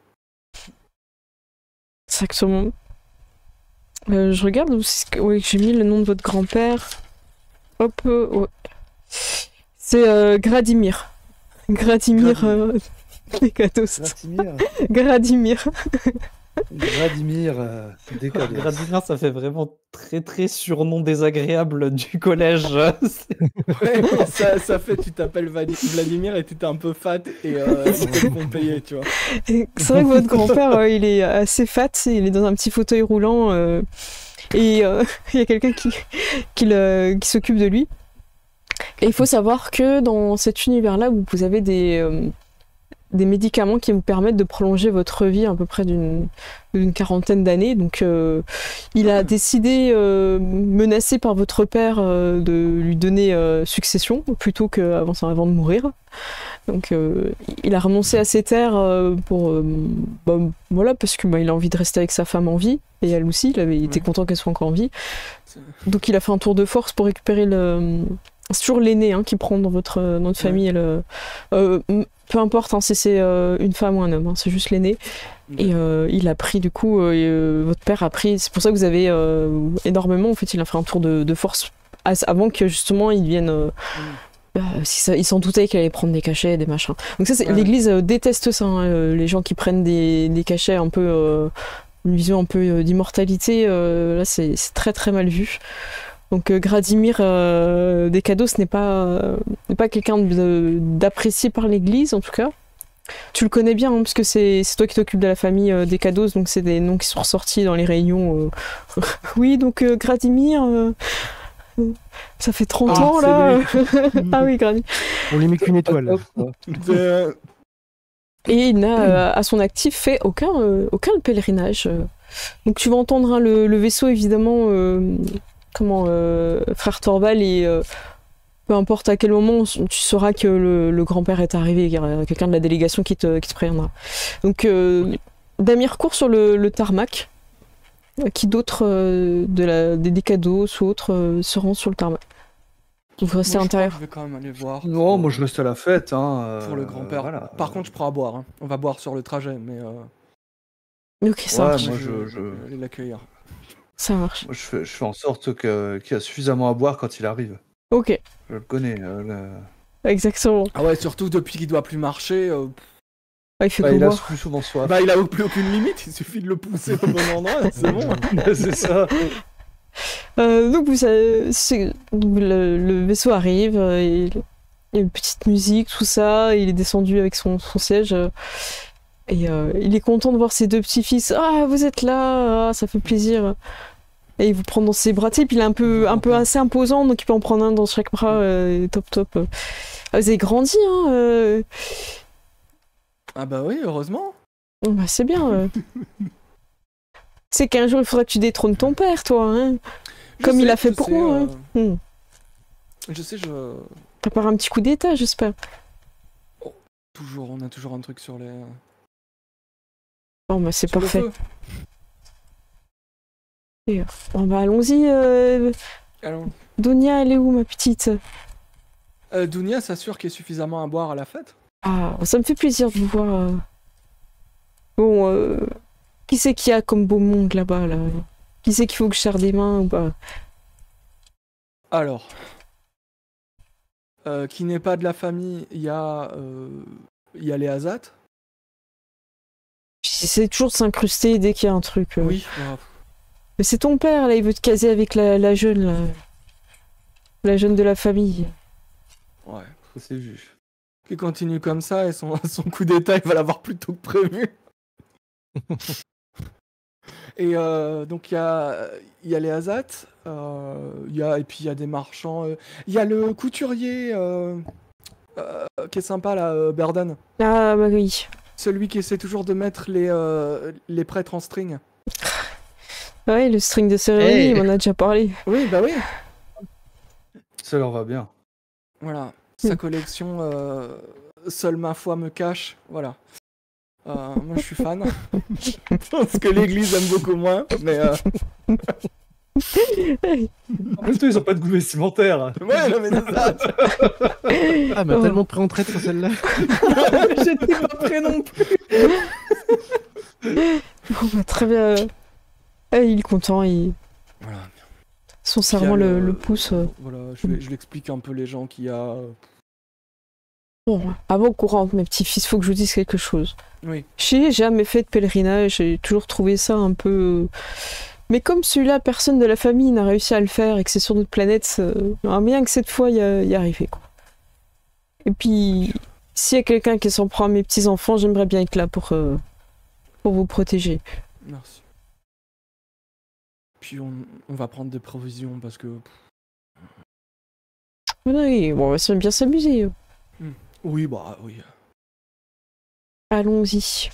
Exactement. Je regarde où j'ai mis le nom de votre grand-père. Hop, ouais. C'est Gradimir. Gradimir Décados. Gradimir. Gradimir Décados. Gradimir, ça fait vraiment très très surnom désagréable du collège. Ouais, ça fait, tu t'appelles Vladimir et tu t'es un peu fat et ils te font payer, tu vois. C'est vrai que votre grand-père, il est assez fat, il est dans un petit fauteuil roulant et il y a quelqu'un qui s'occupe de lui. Et il faut savoir que dans cet univers-là, vous avez des médicaments qui vous permettent de prolonger votre vie à peu près d'une quarantaine d'années. Donc il a décidé, menacé par votre père, de lui donner succession plutôt qu'avant de mourir. Donc il a renoncé à ses terres voilà, parce que il a envie de rester avec sa femme en vie, et elle aussi, il était content qu'elle soit encore en vie. Donc il a fait un tour de force pour récupérer C'est toujours l'aîné qui prend dans votre famille. Peu importe si c'est une femme ou un homme, c'est juste l'aîné. Et il a pris, du coup, votre père a pris. C'est pour ça que vous avez énormément. En fait, il a fait un tour de force avant que justement ils viennent. Il s'en doutait qu'il allait prendre des cachets, des machins. Donc ça, l'église déteste ça, les gens qui prennent des cachets un peu, une vision un peu d'immortalité. Là, c'est très très mal vu. Donc Gradimir des cadeaux, ce n'est pas quelqu'un d'apprécié par l'église en tout cas. Tu le connais bien, puisque c'est toi qui t'occupes de la famille des cadeaux, donc c'est des noms qui sont ressortis dans les réunions. Oui, donc Gradimir. Ça fait 30 ans là. Ah oui, Granny. On lui met qu'une étoile. Et il n'a à son actif fait aucun pèlerinage. Donc tu vas entendre le vaisseau évidemment, frère Torval, et peu importe à quel moment tu sauras que le grand-père est arrivé, il y a quelqu'un de la délégation qui te préviendra. Donc Damir court sur le tarmac. Qui d'autres des cadeaux ou autres se rendent sur le tarmac? Vous restez à l'intérieur. Je vais quand même aller voir. Non, moi je reste à la fête. Pour le grand-père. Voilà. Par contre, je prends à boire. On va boire sur le trajet, mais. Ok, ça marche. Moi, je vais aller l'accueillir. Ça marche. Moi, je fais en sorte qu'il y a suffisamment à boire quand il arrive. Ok. Je le connais. Exactement. Ah ouais, surtout depuis qu'il doit plus marcher. Il fait il a plus souvent soif. Il a plus aucune limite, il suffit de le pousser au bon endroit, c'est bon. C'est ça. Donc le vaisseau arrive, il y a une petite musique, tout ça, il est descendu avec son siège, et il est content de voir ses deux petits-fils. Ah, vous êtes là, ça fait plaisir. Et il vous prend dans ses bras, tu sais, puis il est un peu assez imposant, donc il peut en prendre un dans chaque bras, top. Ah, vous avez grandi, Ah bah oui, heureusement. Bah c'est bien. C'est qu'un jour il faudra que tu détrônes ton père, toi, comme il a fait pour moi. Je sais, Prépare un petit coup d'état, j'espère. Oh, toujours, on a toujours un truc sur les. Bon bah c'est sur parfait. Et, bah allons-y. Allons. Dunia, elle est où, ma petite? Dunia s'assure qu'il y ait suffisamment à boire à la fête. Ah, ça me fait plaisir de vous voir. Bon, qui c'est qu'il y a comme beau monde là-bas, là? Qui c'est qu'il faut que je serre des mains ou pas? Alors, qui n'est pas de la famille, il y a les Azat. C'est toujours de s'incruster dès qu'il y a un truc. Oui. Mais c'est ton père, là, il veut te caser avec la jeune, là. La jeune de la famille. Ouais, c'est juste. Qui continue comme ça et son coup d'état, il va l'avoir plus tôt que prévu. Et donc il y a les Azat, et puis il y a des marchands. Il y a le couturier qui est sympa là, Berdan. Ah bah oui. Celui qui essaie toujours de mettre les prêtres en string. Ouais, le string de cérémonie, il m'en a déjà parlé. Oui, bah oui. Ça leur va bien. Voilà, sa collection Seule ma foi me cache, voilà. Moi je suis fan. Je pense que l'église aime beaucoup moins, mais En plus, ils ont pas de goût vestimentaire. Ouais, non mais c'est ça. Ah, mais tellement pris en traite sur celle-là. J'étais pas prêt non plus. Bon, bah, très bien. Il est content, Voilà. Son serment le pousse. Voilà, je l'explique un peu les gens qu'il y a. Bon, avant qu'on rentre, mes petits-fils, faut que je vous dise quelque chose. Oui. J'ai jamais fait de pèlerinage, j'ai toujours trouvé ça un peu... Mais comme celui-là, personne de la famille n'a réussi à le faire et que c'est sur notre planète, j'aimerais bien que cette fois, y arriver, quoi. Et puis, s'il y a quelqu'un qui s'en prend à mes petits-enfants, j'aimerais bien être là pour vous protéger. Merci. Puis on va prendre des provisions parce que... Oui, bon, on va bien s'amuser. Oui, bah oui. Allons-y.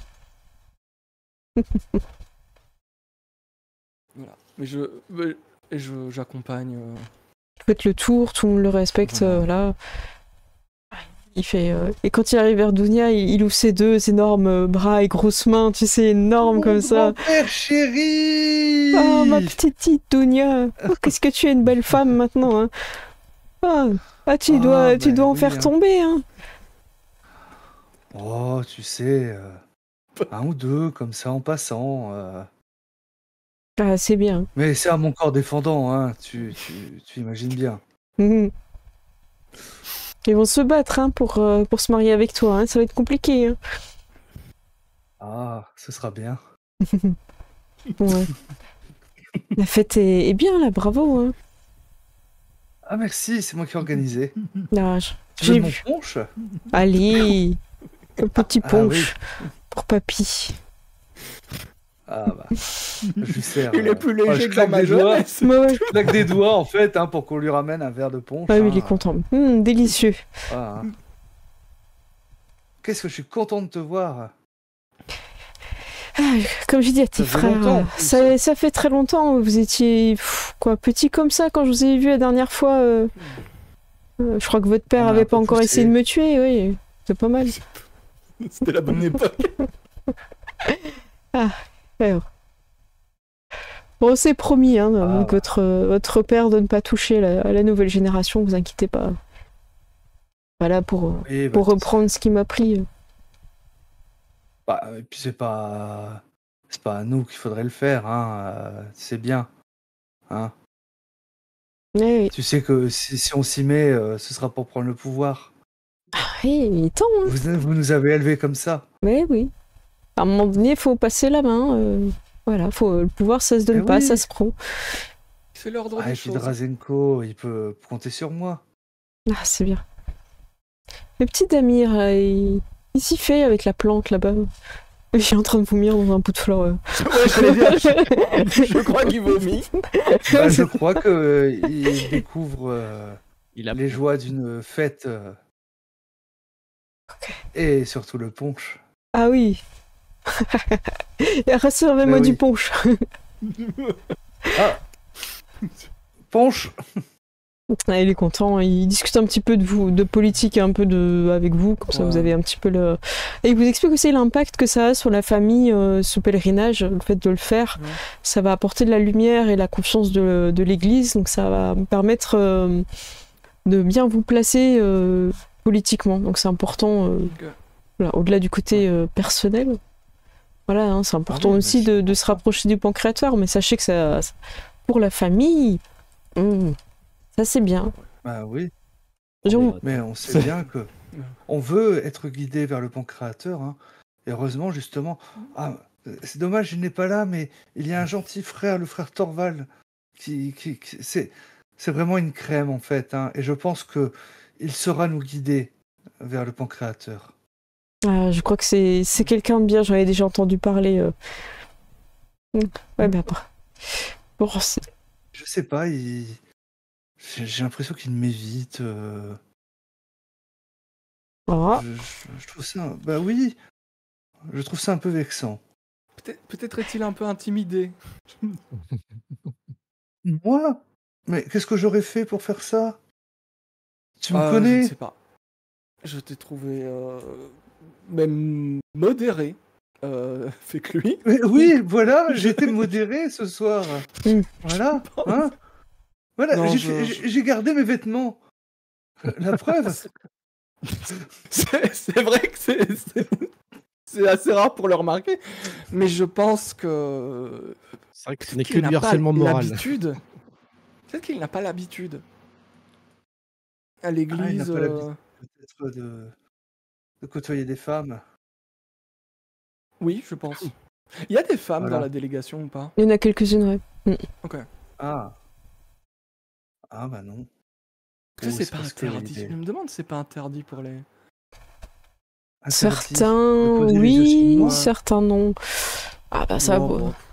Voilà. Mais j'accompagne. Faites le tour, tout le monde le respecte, là. Il fait... Et quand il arrive vers Dunia, il ouvre ses deux énormes bras et grosses mains, tu sais, énormes comme ça. Grand-père chéri! Oh, ma petite Dunia! Oh, qu'est-ce que tu es une belle femme maintenant, hein! Tu Ah, dois en oui, faire hein. tomber, hein. Oh, tu sais, un ou deux comme ça en passant. Ah, c'est bien. Mais c'est à mon corps défendant, hein. Tu imagines bien. Mhm. Ils vont se battre hein, pour se marier avec toi. Hein. Ça va être compliqué. Hein. Ah, ce sera bien. Ouais. La fête est bien là, bravo. Hein. Ah, merci, c'est moi qui ai organisé. Ah, Tu veux j'ai mon vu. punch? Allez, un petit Ah punch pour papy. Ah bah, je lui sers. Il est plus je léger que claque dans ma des doigts. jeunesse. Ouais. Je claque des doigts en fait hein, pour qu'on lui ramène un verre de punch. Ah oui, il est hein. content. Délicieux. Ah, hein. Qu'est-ce que je suis content de te voir. Ah, comme j'ai dit à petit Ça fait frère, longtemps, en plus. ça fait très longtemps. Vous étiez quoi, petit comme ça quand je vous ai vu la dernière fois. Je crois que votre père On a avait un pas peu encore poussé. essayé de me tuer. Oui, c'est pas mal. C'était la bonne époque. Alors. Bon, c'est promis, hein, Ah. donc votre père de ne pas toucher à la nouvelle génération, vous inquiétez pas. Voilà, pour Oui, bah, reprendre ce qui m'a pris. bah, et puis c'est pas à nous qu'il faudrait le faire. Hein. C'est bien. Hein. Oui, Tu sais que si on s'y met, ce sera pour prendre le pouvoir. il est temps. Hein. Vous nous avez élevés comme ça. Mais oui. À un moment donné, il faut passer la main. Voilà, le pouvoir, ça se donne Eh pas, oui. ça se prend. C'est l'ordre Ah, des et puis choses. Drazenko, il peut compter sur moi. Ah, c'est bien. Le petit Damir, il s'y fait avec la plante là-bas. Il est en train de vomir dans un pot de fleurs. Ouais, j'allais dire, je crois qu'il vomit. Bah, je crois qu'il découvre Il a les joies d'une fête et surtout le punch. Ah oui. Réservez-moi Mais du oui. punch. Ah punch. Ah, il est content, il discute un petit peu de politique un peu avec vous, comme ça Ouais. vous avez un petit peu le... Et il vous explique aussi l'impact que ça a sur la famille, ce pèlerinage, le fait de le faire. Ouais. Ça va apporter de la lumière et la confiance de l'Église, donc ça va me permettre de bien vous placer politiquement. Donc c'est important, Ok. voilà, au-delà du côté personnel. Voilà, hein, c'est important oui, mais aussi c'est de se rapprocher du pancréateur, mais sachez que ça, pour la famille, ça c'est bien. Bah oui, Genre, mais on sait bien que on veut être guidé vers le pancréateur. Hein. Et heureusement, justement, c'est dommage, il n'est pas là, mais il y a un gentil frère, le frère Torval, c'est vraiment une crème en fait. Hein. Et je pense que il saura nous guider vers le pancréateur. je crois que c'est quelqu'un de bien, j'en ai déjà entendu parler. Ouais, mais après. Bon, Je sais pas, j'ai l'impression qu'il m'évite. Ah, Je trouve ça. Bah oui, je trouve ça un peu vexant. Peut-être est-il un peu intimidé. Moi? Mais qu'est-ce que j'aurais fait pour faire ça? Tu me Je ne connais? sais pas. Je t'ai trouvé même modéré fait que lui. Mais oui, voilà, j'ai été modéré ce soir. Mm. Voilà, hein? Voilà, Non, j'ai gardé mes vêtements. La preuve? C'est vrai que c'est assez rare pour le remarquer, mais je pense que C'est vrai que ce n'est que qu'il n'a du pas harcèlement moral. l'habitude. Peut-être qu'il n'a pas l'habitude. À Il n'a l'église. pas l'habitude peut-être de côtoyer des femmes. Oui, je pense. Il y a des femmes Voilà. dans la délégation ou pas? il y en a quelques-unes, ouais. Ah. Ah bah non. Est-ce que Oh, c'est c'est pas parce que interdit? il est Je me demande si c'est pas interdit pour les. interdit de Certains, poser les yeux sur oui, moi. certains, non. Ah bah ça, Non, bon. bon.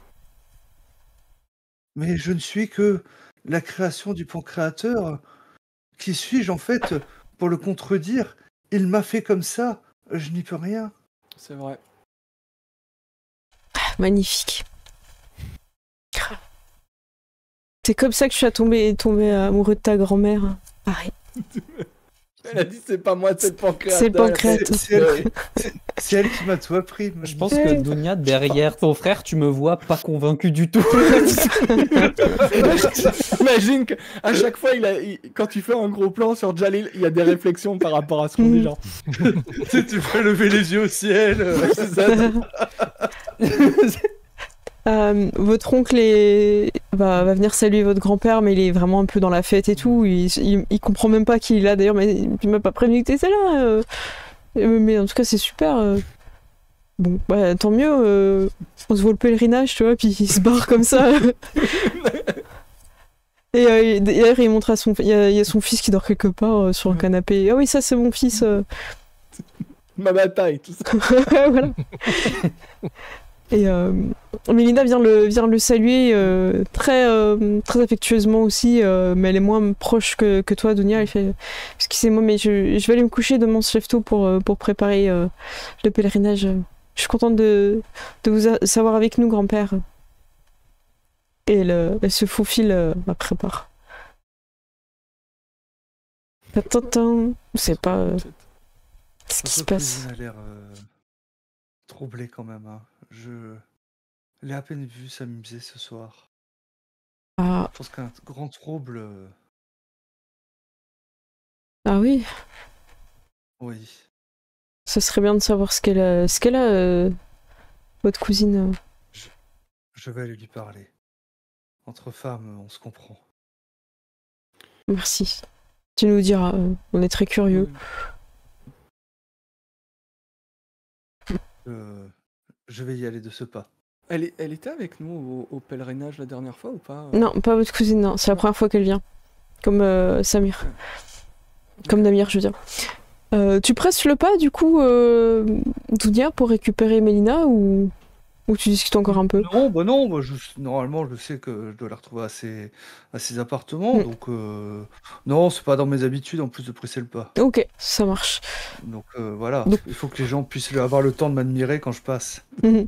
Mais je ne suis que la création du pancréateur. Qui suis-je en fait pour le contredire? Il m'a fait comme ça. Je n'y peux rien. C'est vrai. Magnifique. C'est comme ça que je suis tombé amoureux de ta grand-mère. Pareil. Elle a dit c'est pas moi, c'est le pancréas. C'est le pancréas. C'est elle qui m'a tout appris. Je pense que Dunia, derrière ton frère, tu me vois pas convaincu du tout. Imagine qu'à chaque fois, quand tu fais un gros plan sur Jalil, il y a des réflexions par rapport à ce qu'on dit, genre. Tu peux lever les yeux au ciel. C'est ça. Votre oncle va venir saluer votre grand-père, mais il est vraiment un peu dans la fête et tout. Il comprend même pas qu'il est là d'ailleurs, mais il m'a pas prévenu que t'étais là. Mais en tout cas, c'est super. Bon, bah, tant mieux. On se voit le pèlerinage, tu vois, puis il se barre comme ça. Et d'ailleurs, il montre à il y a son fils qui dort quelque part sur un canapé. Ah oui, ça, c'est mon fils. Ma bataille, tout ça. Voilà. Et Mélina vient le saluer très affectueusement aussi, mais elle est moins proche que toi, Dunia. Elle fait excusez-moi, mais je vais aller me coucher, demain on se lève tôt pour préparer le pèlerinage. Je suis contente de vous savoir avec nous, grand-père. Et elle se faufile, la prépare. Attends, c'est pas ce qui se passe. Elle a l'air troublée quand même. Hein. Je l'ai à peine vu s'amuser ce soir. Ah, Je pense qu'un grand trouble. ah oui, Oui. ça serait bien de savoir ce qu'elle a, votre cousine. Je vais aller lui parler. Entre femmes, on se comprend. Merci. Tu nous diras, on est très curieux. Je vais y aller de ce pas. Elle était avec nous au pèlerinage la dernière fois ou pas Non, pas votre cousine, non. C'est la première fois qu'elle vient. Comme Samir. Comme Namir, je veux dire. Tu presses le pas, du coup, Dunia, pour récupérer Mélina ou tu discutes encore un peu? Non, moi, normalement, je sais que je dois la retrouver à ses appartements. Donc, non, c'est pas dans mes habitudes en plus de presser le pas. Ok, ça marche. Donc, voilà. Donc- Il faut que les gens puissent avoir le temps de m'admirer quand je passe. Mhm.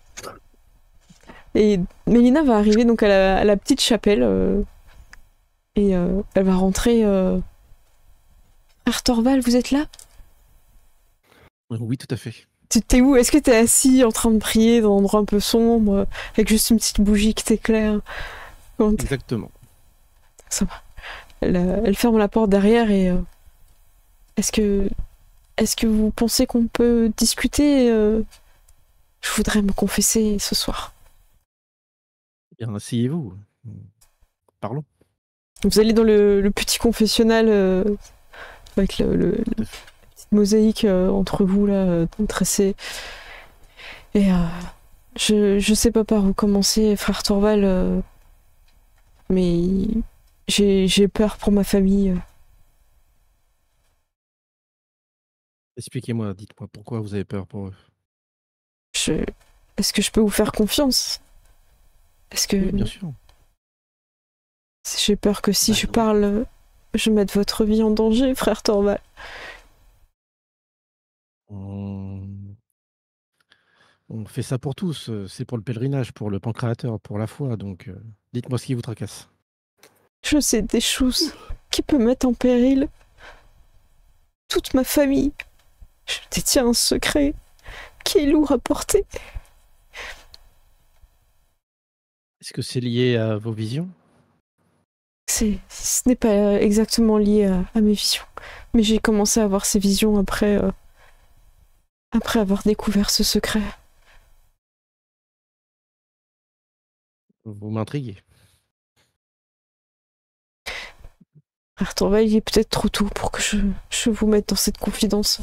Et Mélina va arriver donc à la petite chapelle et elle va rentrer. Frère Torval, vous êtes là? Oui, tout à fait. T'es où? Est-ce que t'es assis en train de prier dans un endroit un peu sombre avec juste une petite bougie qui t'éclaire? Exactement. Ça va. Elle ferme la porte derrière et est-ce que vous pensez qu'on peut discuter? Je voudrais me confesser ce soir. Bien, asseyez-vous. Parlons. Vous allez dans le petit confessionnal avec la petite mosaïque entre vous là, tracée. Et je sais pas par où commencer, frère Torval, mais j'ai peur pour ma famille. Expliquez-moi, dites-moi pourquoi vous avez peur pour eux. Est-ce que je peux vous faire confiance? Est-ce que Oui, bien sûr. j'ai peur que si je parle, je mette votre vie en danger, frère Torval? On fait ça pour tous. C'est pour le pèlerinage, pour le pancréateur, pour la foi. Donc, dites-moi ce qui vous tracasse. Je sais des choses qui peuvent mettre en péril toute ma famille. Je détiens un secret qui est lourd à porter. Est-ce que c'est lié à vos visions? Ce n'est pas exactement lié à mes visions, mais j'ai commencé à avoir ces visions après avoir découvert ce secret. Vous m'intriguez. Frère Torval, il est peut-être trop tôt pour que je vous mette dans cette confidence.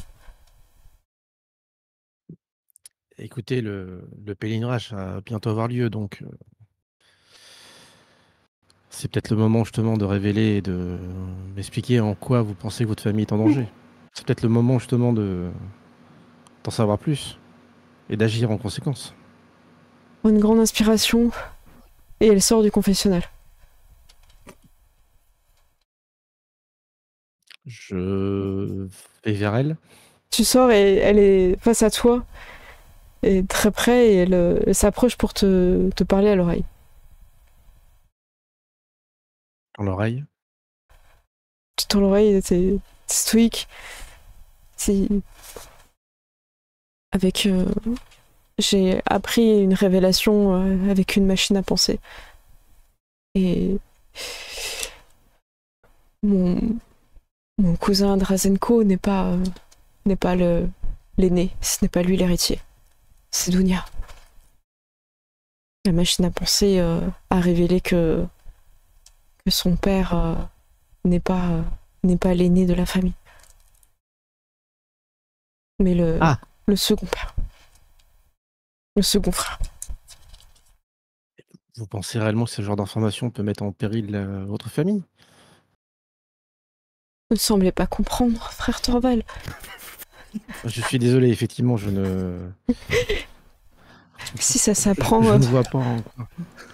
Écoutez, le pèlerinage va bientôt avoir lieu, donc c'est peut-être le moment justement de révéler et de m'expliquer en quoi vous pensez que votre famille est en danger. C'est peut-être le moment justement d'en savoir plus et d'agir en conséquence. Une grande inspiration, et elle sort du confessionnal. Je vais vers elle. Tu sors et elle est face à toi, et très près, et elle s'approche pour te parler à l'oreille. Dans l'oreille. Tu tends l'oreille et stoïque. C'est avec j'ai appris une révélation avec une machine à penser. Et mon cousin Drazenko n'est pas l'aîné, ce n'est pas lui l'héritier. C'est Dounia. La machine à penser a révélé que son père n'est pas l'aîné de la famille. Mais le second père. Le second frère. Vous pensez réellement que ce genre d'information peut mettre en péril votre famille? Vous ne semblez pas comprendre, frère Torval. Je suis désolé, effectivement, je ne... Si ça s'apprend... Je ne vois pas encore.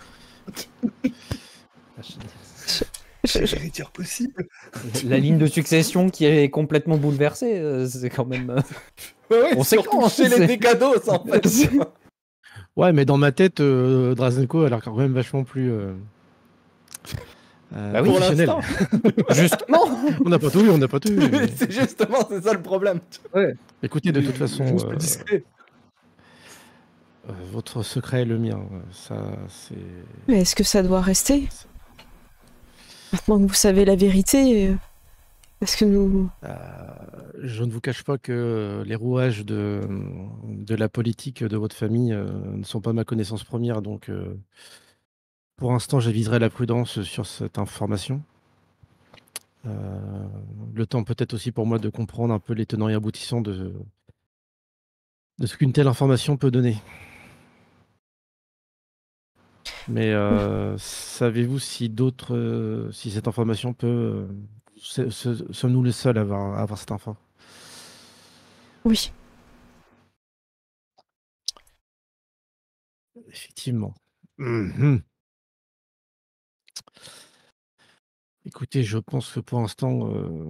C'est l'héritière possible. La ligne de succession qui est complètement bouleversée, c'est quand même... Ouais, On sait surtout quand, chez c'est- les décados, en fait. Ouais, mais dans ma tête, Drazenko a l'air quand même vachement plus Bah oui, Pour professionnel. l'instant. Justement. On n'a pas tout vu, on n'a pas tout vu. mais- C'est justement, c'est ça le problème. Écoutez, de toute façon, Juste plus discret. votre secret est le mien. Ça, c'est... Mais est-ce que ça doit rester? Maintenant que vous savez la vérité, est-ce que nous... Je ne vous cache pas que les rouages de la politique de votre famille ne sont pas ma connaissance première, donc pour l'instant, j'aviserai la prudence sur cette information. Le temps peut-être aussi pour moi de comprendre un peu les tenants et aboutissants de ce qu'une telle information peut donner. Mais savez-vous si si cette information peut... sommes-nous les seuls à avoir cette info? Oui. Effectivement. Mhm. Écoutez, je pense que pour l'instant,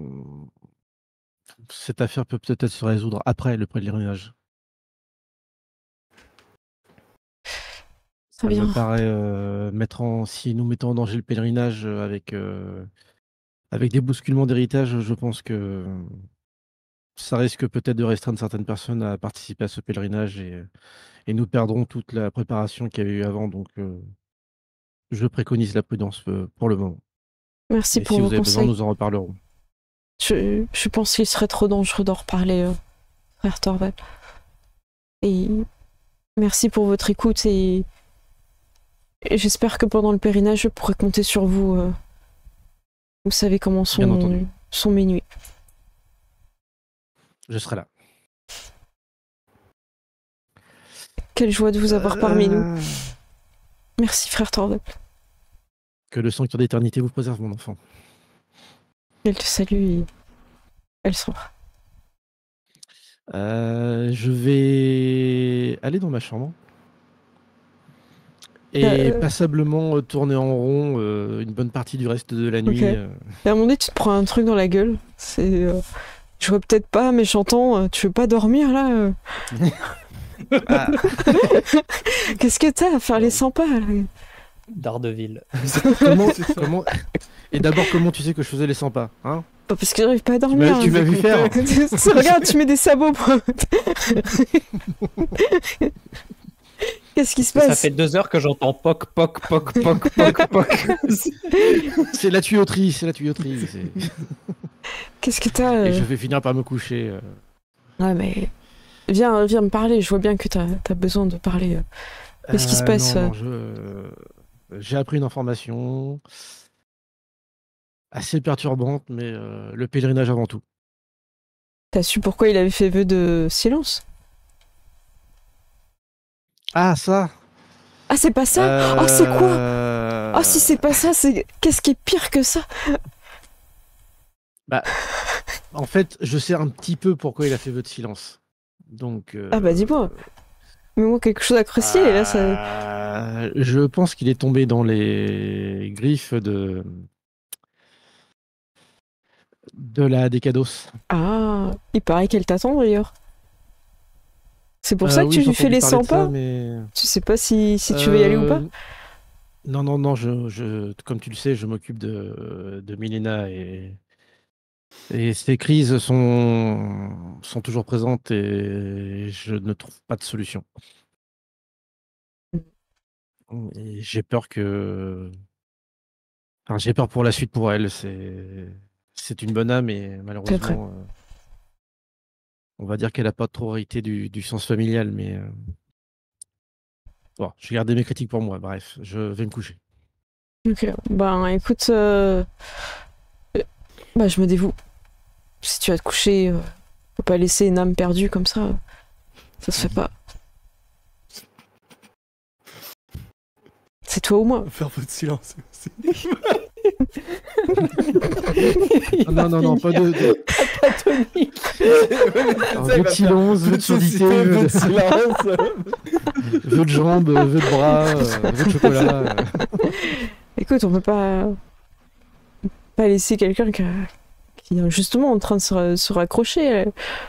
cette affaire peut peut-être se résoudre après le pèlerinage. Ça Très bien. me paraît si nous mettons en danger le pèlerinage avec des bousculements d'héritage, je pense que ça risque peut-être de restreindre certaines personnes à participer à ce pèlerinage et nous perdrons toute la préparation qu'il y avait eu avant. Donc, je préconise la prudence pour le moment. Merci Et pour si vos vous avez besoin, conseils. nous en reparlerons. Je pense qu'il serait trop dangereux d'en reparler, frère Torval. Et merci pour votre écoute et j'espère que pendant le pèlerinage, je pourrai compter sur vous. Vous savez comment Bien entendu. sont mes nuits. Je serai là. Quelle joie de vous avoir parmi nous. Merci, frère Torval. Que le sanctuaire d'éternité vous préserve, mon enfant. Elle te salue et elle s'en va. Je vais aller dans ma chambre et passablement tourner en rond une bonne partie du reste de la nuit. Ok. Et à un moment donné, tu te prends un truc dans la gueule. C'est... je vois peut-être pas, mais j'entends. Tu veux pas dormir, là Ah, Qu'est-ce que t'as à faire les 100 pas, là D'Ardeville. comment... Et d'abord, comment tu sais que je faisais les 100 pas, hein? Pas parce que j'arrive pas à dormir. Tu m'as vu faire. Regarde, tu mets des sabots. Qu'est-ce qui se Ça passe? fait 2 heures que j'entends poc, poc, poc, poc, poc, poc. C'est la tuyauterie, c'est... Qu'est-ce que t'as Et je vais finir par me coucher. Ouais, mais viens me parler. Je vois bien que t'as besoin de parler. Qu'est-ce qui se passe? Non, j'ai appris une information assez perturbante, mais le pèlerinage avant tout. T'as su pourquoi il avait fait vœu de silence? Ah, ça! Ah, c'est pas ça? Oh, c'est quoi? Oh, si c'est pas ça, c'est... Qu'est-ce qui est pire que ça? Bah, en fait, je sais un petit peu pourquoi il a fait vœu de silence. Donc, Ah bah dis-moi. Mets-moi quelque chose à creuser, là, ça... je pense qu'il est tombé dans les griffes de la Décados. Ah, il paraît qu'elle t'attend, d'ailleurs. C'est pour ça que Oui, tu j'ai lui fais entendu les parler 100 de ça, pas? mais... Tu sais pas si tu veux y aller ou pas? Non, comme tu le sais, je m'occupe de Milena et Et ces crises sont toujours présentes et je ne trouve pas de solution. Et j'ai peur j'ai peur pour la suite pour elle. C'est une bonne âme et Très, très. malheureusement, on va dire qu'elle n'a pas trop hérité du sens familial, mais bon, j'ai gardé mes critiques pour moi. Bref, je vais me coucher. Ok, ben écoute, bah je me dévoue. Si tu vas te coucher, faut pas laisser une âme perdue comme ça se fait pas. C'est toi ou moi. Faire votre silence aussi. Non, pas de Catatonique. alors, vœu de silence, vœu de surdité, Vœu de silence. vœu de jambes, vœu de bras, vœu de chocolat. Écoute, on peut pas laisser quelqu'un qui est justement en train de se raccrocher.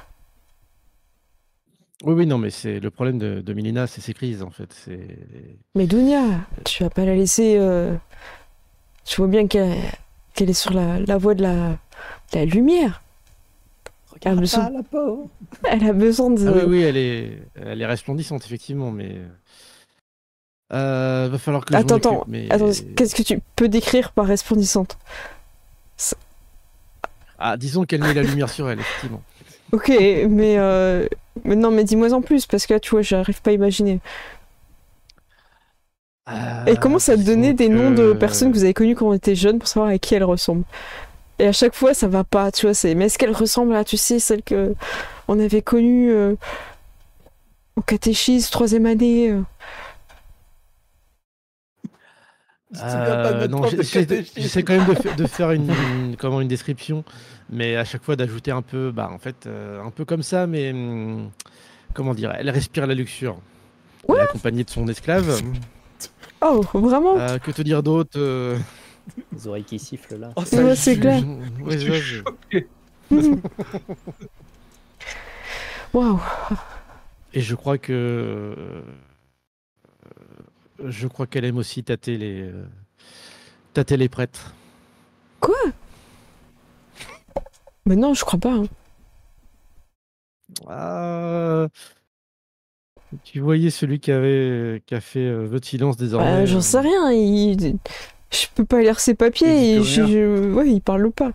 Oui, non, mais c'est le problème de Milena, c'est ses crises en fait. Mais Dunia, tu vas pas la laisser. Tu vois bien qu'elle est sur la voie de la lumière. Elle a besoin, la pauvre. elle a besoin de. Ah oui, elle est resplendissante effectivement, mais va falloir que je m'en Attends, occupe. Mais qu'est-ce que tu peux décrire par resplendissante? disons qu'elle met la lumière sur elle, effectivement. Ok, mais non, mais dis-moi en plus, parce que là, tu vois, j'arrive pas à imaginer. Et commence à te donner des noms de personnes que vous avez connues quand on était jeunes pour savoir à qui elles ressemblent. Et à chaque fois, ça va pas, tu vois, mais est-ce qu'elle ressemble à, tu sais, celle que on avait connue en catéchisme, 3e année Non, j'essaie quand même de faire une description, mais à chaque fois d'ajouter un peu, en fait, un peu comme ça, mais comment dire, elle respire la luxure. Elle est accompagnée de son esclave. Oh, vraiment? Que te dire d'autre Les oreilles qui sifflent là. Oh, Ouais, c'est clair. Ouais, Je suis je- choqué. Waouh. Et je crois qu'elle aime aussi tâter les prêtres. Mais non, je crois pas. Hein. Ah, tu voyais celui qui a fait vœu de silence désormais. Bah, j'en sais rien. Je peux pas lire ses papiers. Il dit plus rien. Ouais, il parle pas.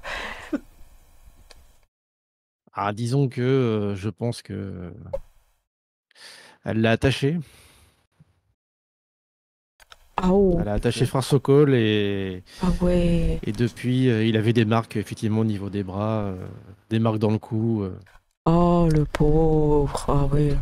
Disons que je pense que elle l'a attaché. Ah oh. Elle a attaché Prince au col et Ah ouais. depuis il avait des marques effectivement au niveau des bras, des marques dans le cou. Oh le pauvre. Ah ouais.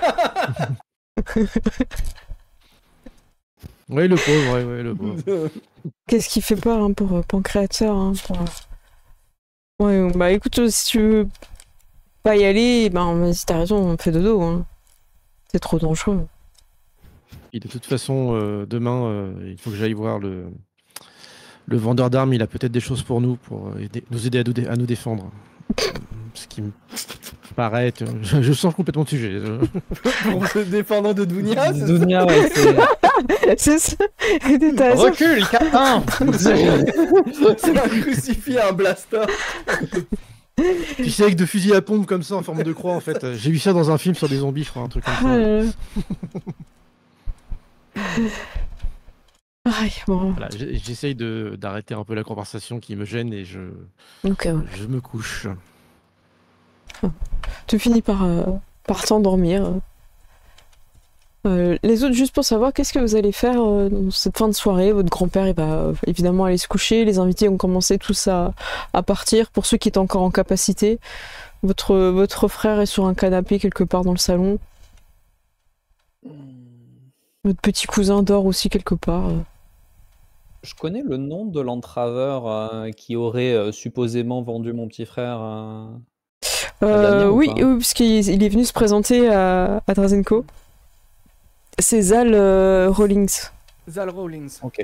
Oui, le pauvre, ouais, le pauvre. Qu'est-ce qui fait peur hein, pour Pancréateur hein, Ouais, bah écoute, si tu veux pas y aller, vas-y, t'as raison, on fait dodo. Hein. C'est trop dangereux. Et de toute façon, demain, il faut que j'aille voir le vendeur d'armes. Il a peut-être des choses pour nous, pour nous aider à nous défendre. Ce qui me paraît être... Je sens complètement le sujet. Pour se défendre de Dunia, c'est ça? Dunia, ouais, C'est ça. T'as raison. Recule, Capin. C'est un crucifix à un blaster. Tu sais, avec de fusils à pompe comme ça en forme de croix, en fait. J'ai vu ça dans un film sur des zombies, je crois, un truc comme Ah ça. là là. Aïe, bon. Voilà, j'essaye d'arrêter un peu la conversation qui me gêne et Ok, ouais. je me couche. Tu finis par t'endormir. Les autres, juste pour savoir, qu'est-ce que vous allez faire dans cette fin de soirée? Votre grand-père, il va évidemment aller se coucher. Les invités ont commencé tous à partir. Pour ceux qui étaient encore en capacité, votre frère est sur un canapé quelque part dans le salon. Votre petit cousin dort aussi quelque part. Je connais le nom de l'entraveur qui aurait supposément vendu mon petit frère. Damien, ou Oui, pas oui, parce qu'il est venu se présenter à Drazenko. C'est Zal Rawlings. Zal Rawlings. Ok.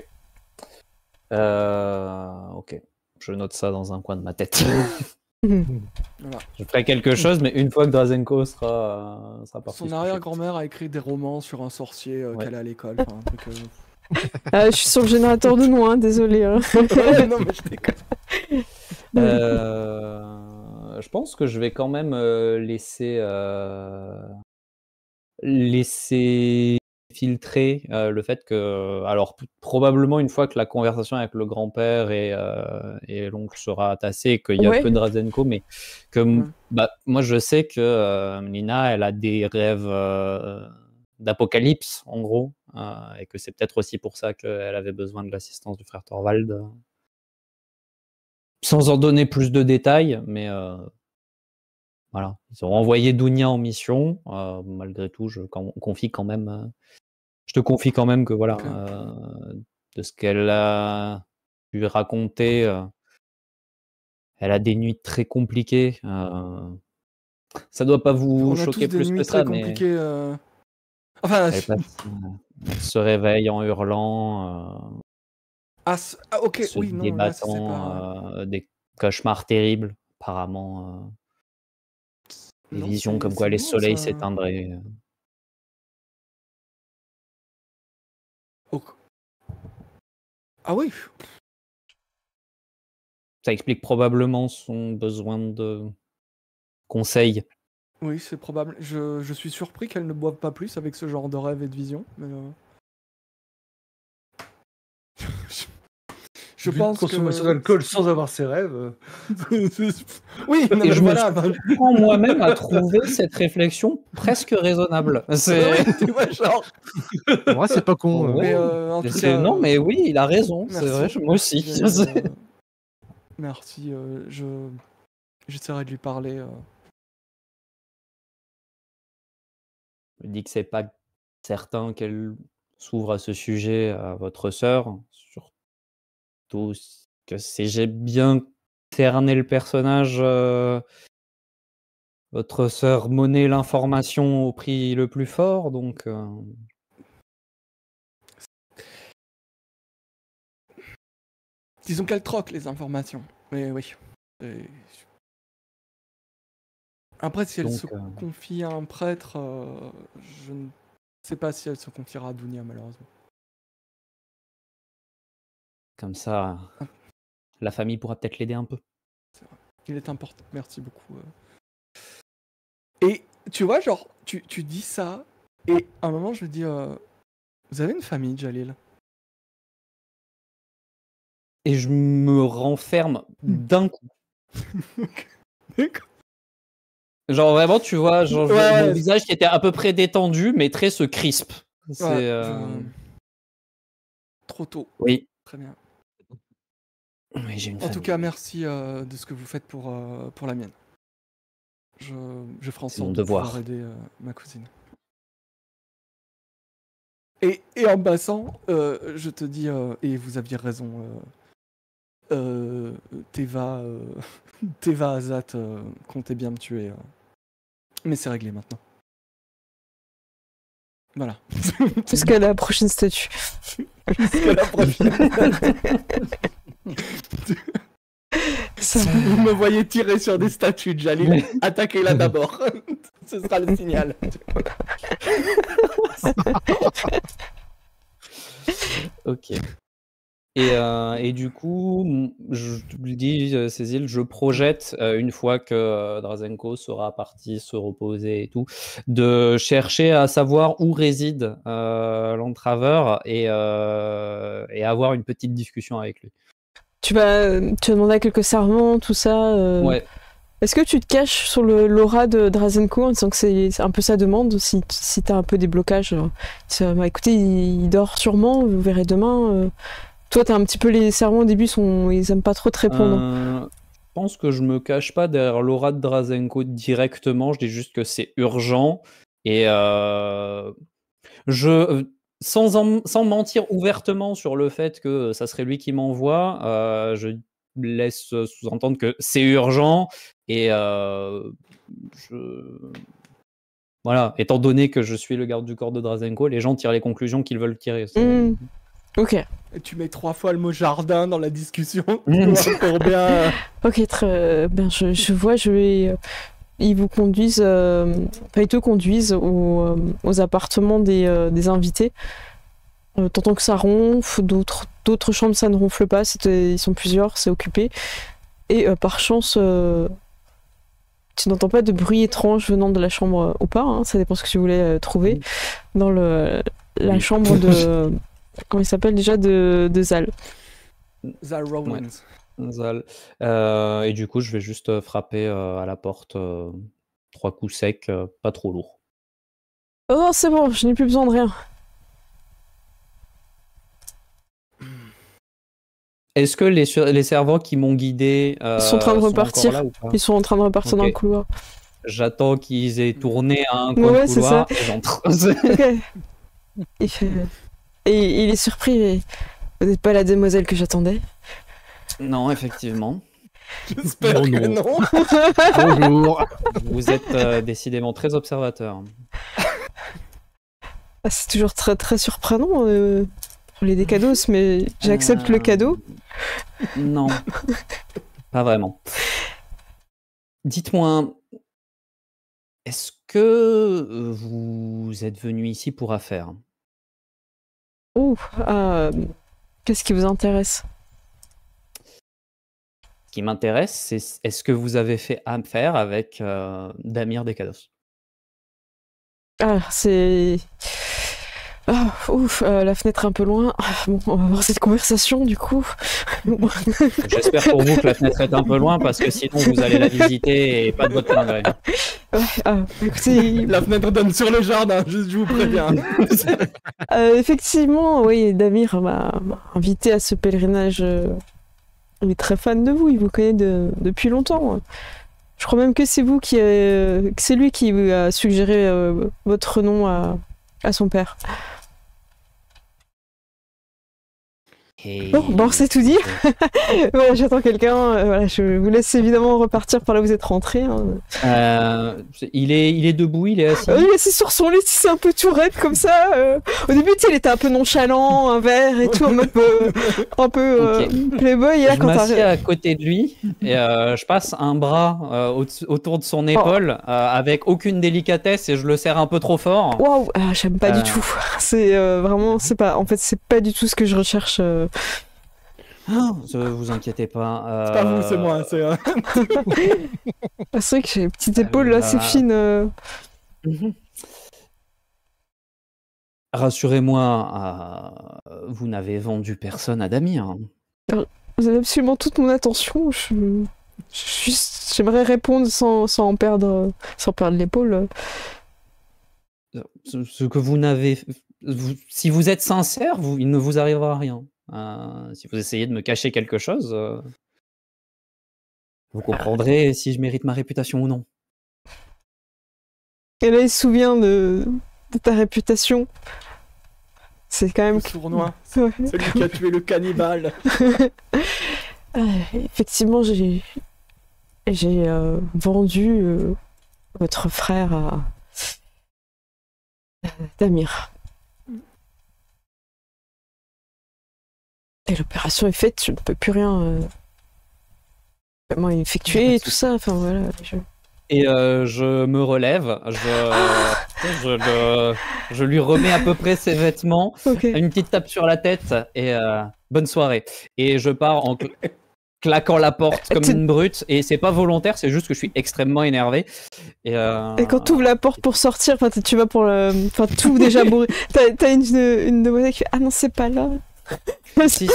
Ok. Je note ça dans un coin de ma tête. Voilà. Je ferai quelque chose, mais une fois que Drazenko sera parti. Son arrière-grand-mère a écrit des romans sur un sorcier Ouais. qu'elle a à l'école. Enfin, un truc, Je suis sur le générateur de noms, hein, désolé. Hein. non, mais je déconne. pense que je vais quand même laisser filtrer le fait que, alors probablement une fois que la conversation avec le grand-père et l'oncle sera tassée, qu'il n'y a Ouais. que Drazenko, mais que moi je sais que Lina, elle a des rêves d'apocalypse en gros, et que c'est peut-être aussi pour ça qu'elle avait besoin de l'assistance du frère Thorvald. Sans en donner plus de détails, mais voilà. Ils ont envoyé Dounia en mission. Malgré tout, je te confie quand même que voilà, Ok. de ce qu'elle a pu raconter, elle a des nuits très compliquées. Ça doit pas vous On a choquer tous des plus que nuits ça, très mais compliquées. Enfin, elle se réveille en hurlant, ok, se oui, non, là, ça, c'est débattant, pas. des cauchemars terribles, apparemment. Des Non, visions comme quoi c'est les lourd, soleils ça. s'éteindraient. Ok. Ah oui, Ça explique probablement son besoin de conseils. oui, c'est probable. Je suis surpris qu'elle ne boive pas plus avec ce genre de rêve et de vision. Mais je Vu pense de consommation que. d'alcool sans avoir ses rêves. Oui, non, Et mais je me voilà. surprends moi-même à trouver cette réflexion presque raisonnable. C'est... Tu vois, genre. En vrai, c'est pas con. Ouais. Mais en tout cas. Non, mais oui, il a raison. C'est Merci. vrai, moi aussi. Merci. J'essaierai de lui parler. Je dis que c'est pas certain qu'elle s'ouvre à ce sujet à votre sœur. Surtout que si j'ai bien cerné le personnage, votre sœur monnaie l'information au prix le plus fort, donc... Disons qu'elle troque les informations. Mais oui. Et- Après, si elle Donc, se confie à un prêtre, je ne sais pas si elle se confiera à Dounia, malheureusement. comme ça, la famille pourra peut-être l'aider un peu. Il est important. Merci beaucoup. Et tu vois, genre, tu dis ça, et à un moment, je me dis, vous avez une famille, Jalil? Et je me renferme d'un coup. D'accord. Genre vraiment, tu vois, genre, Ouais. mon visage qui était à peu près détendu, mais très se crispe. C'est, Ouais, Trop tôt. Oui. Très bien. Oui, j'ai une En famille. tout cas, merci de ce que vous faites pour la mienne. Je ferai en C'est mon sorte de devoir. pouvoir aider ma cousine. Et en passant, je te dis, et vous aviez raison, Teva Azat comptait bien me tuer. Mais c'est réglé maintenant. Voilà. Jusqu'à la prochaine statue. Jusqu'à la prochaine. Ça- Si vous me voyez tirer sur des statues de Jalil, attaquez-la d'abord. Ce sera le signal. Ok. Et du coup, je te le dis, Cécile, je projette, une fois que Drazenko sera parti se reposer et tout, de chercher à savoir où réside l'entraveur et avoir une petite discussion avec lui. Tu vas demander à quelques servants, tout ça. Ouais. Est-ce que tu te caches sur l'aura de Drazenko en disant que c'est un peu sa demande, si t'as un peu des blocages? Bah, écoutez, il dort sûrement, vous verrez demain. Toi, t'as un petit peu les servants au début, ils aiment pas trop te répondre. Je pense que je me cache pas derrière l'aura de Drazenko directement, je dis juste que c'est urgent et sans mentir ouvertement sur le fait que ça serait lui qui m'envoie, je laisse sous-entendre que c'est urgent et voilà, étant donné que je suis le garde du corps de Drazenko, les gens tirent les conclusions qu'ils veulent tirer. Ok. Et tu mets 3 fois le mot jardin dans la discussion. Mmh. Pour bien. Ok, très bien. Je vois, ils vous conduisent, ils te conduisent aux appartements des invités. T'entends que ça ronfle, d'autres chambres ça ne ronfle pas, ils sont plusieurs, c'est occupé. Et par chance, tu n'entends pas de bruit étrange venant de la chambre ou pas, hein, ça dépend ce que tu voulais trouver dans la Oui. chambre de... Comment il s'appelle déjà de Zal. Zal Rowlands. Zal. Et du coup, je vais juste frapper à la porte 3 coups secs, pas trop lourds. Oh non, c'est bon, je n'ai plus besoin de rien. Est-ce que les servants qui m'ont guidé Ils sont en train de sont repartir. encore là ou pas? Ils sont en train de repartir dans Ok. le couloir. J'attends qu'ils aient tourné à un coin Ouais, de c'est couloir et j'entre. Ok. Il fait- Et il est surpris, mais vous n'êtes pas la demoiselle que j'attendais. Non, effectivement. J'espère Oh que non. non. Bonjour. Vous êtes décidément très observateur. Ah, c'est toujours très très surprenant pour les décados, mais j'accepte le cadeau. Non, pas vraiment. Dites-moi, est-ce que vous êtes venu ici pour affaires? Oh, qu'est-ce qui vous intéresse? Ce qui m'intéresse, c'est est-ce que vous avez fait affaire avec Damir Dekados? Ah, c'est... Ah, ouf, la fenêtre est un peu loin. Bon, on va voir cette conversation, du coup. J'espère pour vous que la fenêtre est un peu loin parce que sinon vous allez la visiter et pas de votre plein gré. Ouais, écoutez, La fenêtre donne sur le jardin, je vous préviens. effectivement, oui, Damir m'a invité à ce pèlerinage. Il est très fan de vous, il vous connaît depuis longtemps. Je crois même que c'est vous que c'est lui qui vous a suggéré votre nom à son père. Et... Bon, c'est tout dit. Voilà, j'attends quelqu'un. Voilà, je vous laisse évidemment repartir par là où vous êtes rentré. Hein. Il est debout, il est assis. Il est assis sur son lit, c'est un peu tourette comme ça. Au début, tu sais, il était un peu nonchalant, un verre et tout, en mode un peu Ok. playboy. Et là, Je quand m'assieds t'arrives... à côté de lui et je passe un bras autour de son épaule avec aucune délicatesse et je le serre un peu trop fort. Waouh, j'aime pas du tout. C'est vraiment, c'est pas. En fait, c'est pas du tout ce que je recherche. Ne vous inquiétez pas. C'est pas vous, c'est moi. C'est C'est vrai que j'ai une petite épaule là, c'est fine. Rassurez-moi, vous n'avez vendu personne à Damir. Vous avez absolument toute mon attention. J'aimerais répondre sans perdre l'épaule. Ce que vous n'avez... si vous êtes sincère, il ne vous arrivera rien. Si vous essayez de me cacher quelque chose, vous comprendrez si je mérite ma réputation ou non. Et là, il se souvient de ta réputation. C'est quand même... le sournois. Ouais. Celui qui a tué le cannibale. Effectivement, j'ai vendu votre frère à Damir. Et l'opération est faite, je ne peux plus rien vraiment effectuer et tout ça. Enfin voilà. Et je me relève, je lui remets à peu près ses vêtements, Ok. une petite tape sur la tête et bonne soirée. Et je pars en claquant la porte comme une brute et c'est pas volontaire, c'est juste que je suis extrêmement énervé. Et quand tu ouvres la porte pour sortir, tu vas pour le... Enfin, tout déjà bourré. T'as une demoiselle qui fait « Ah non, c'est pas là !» Si.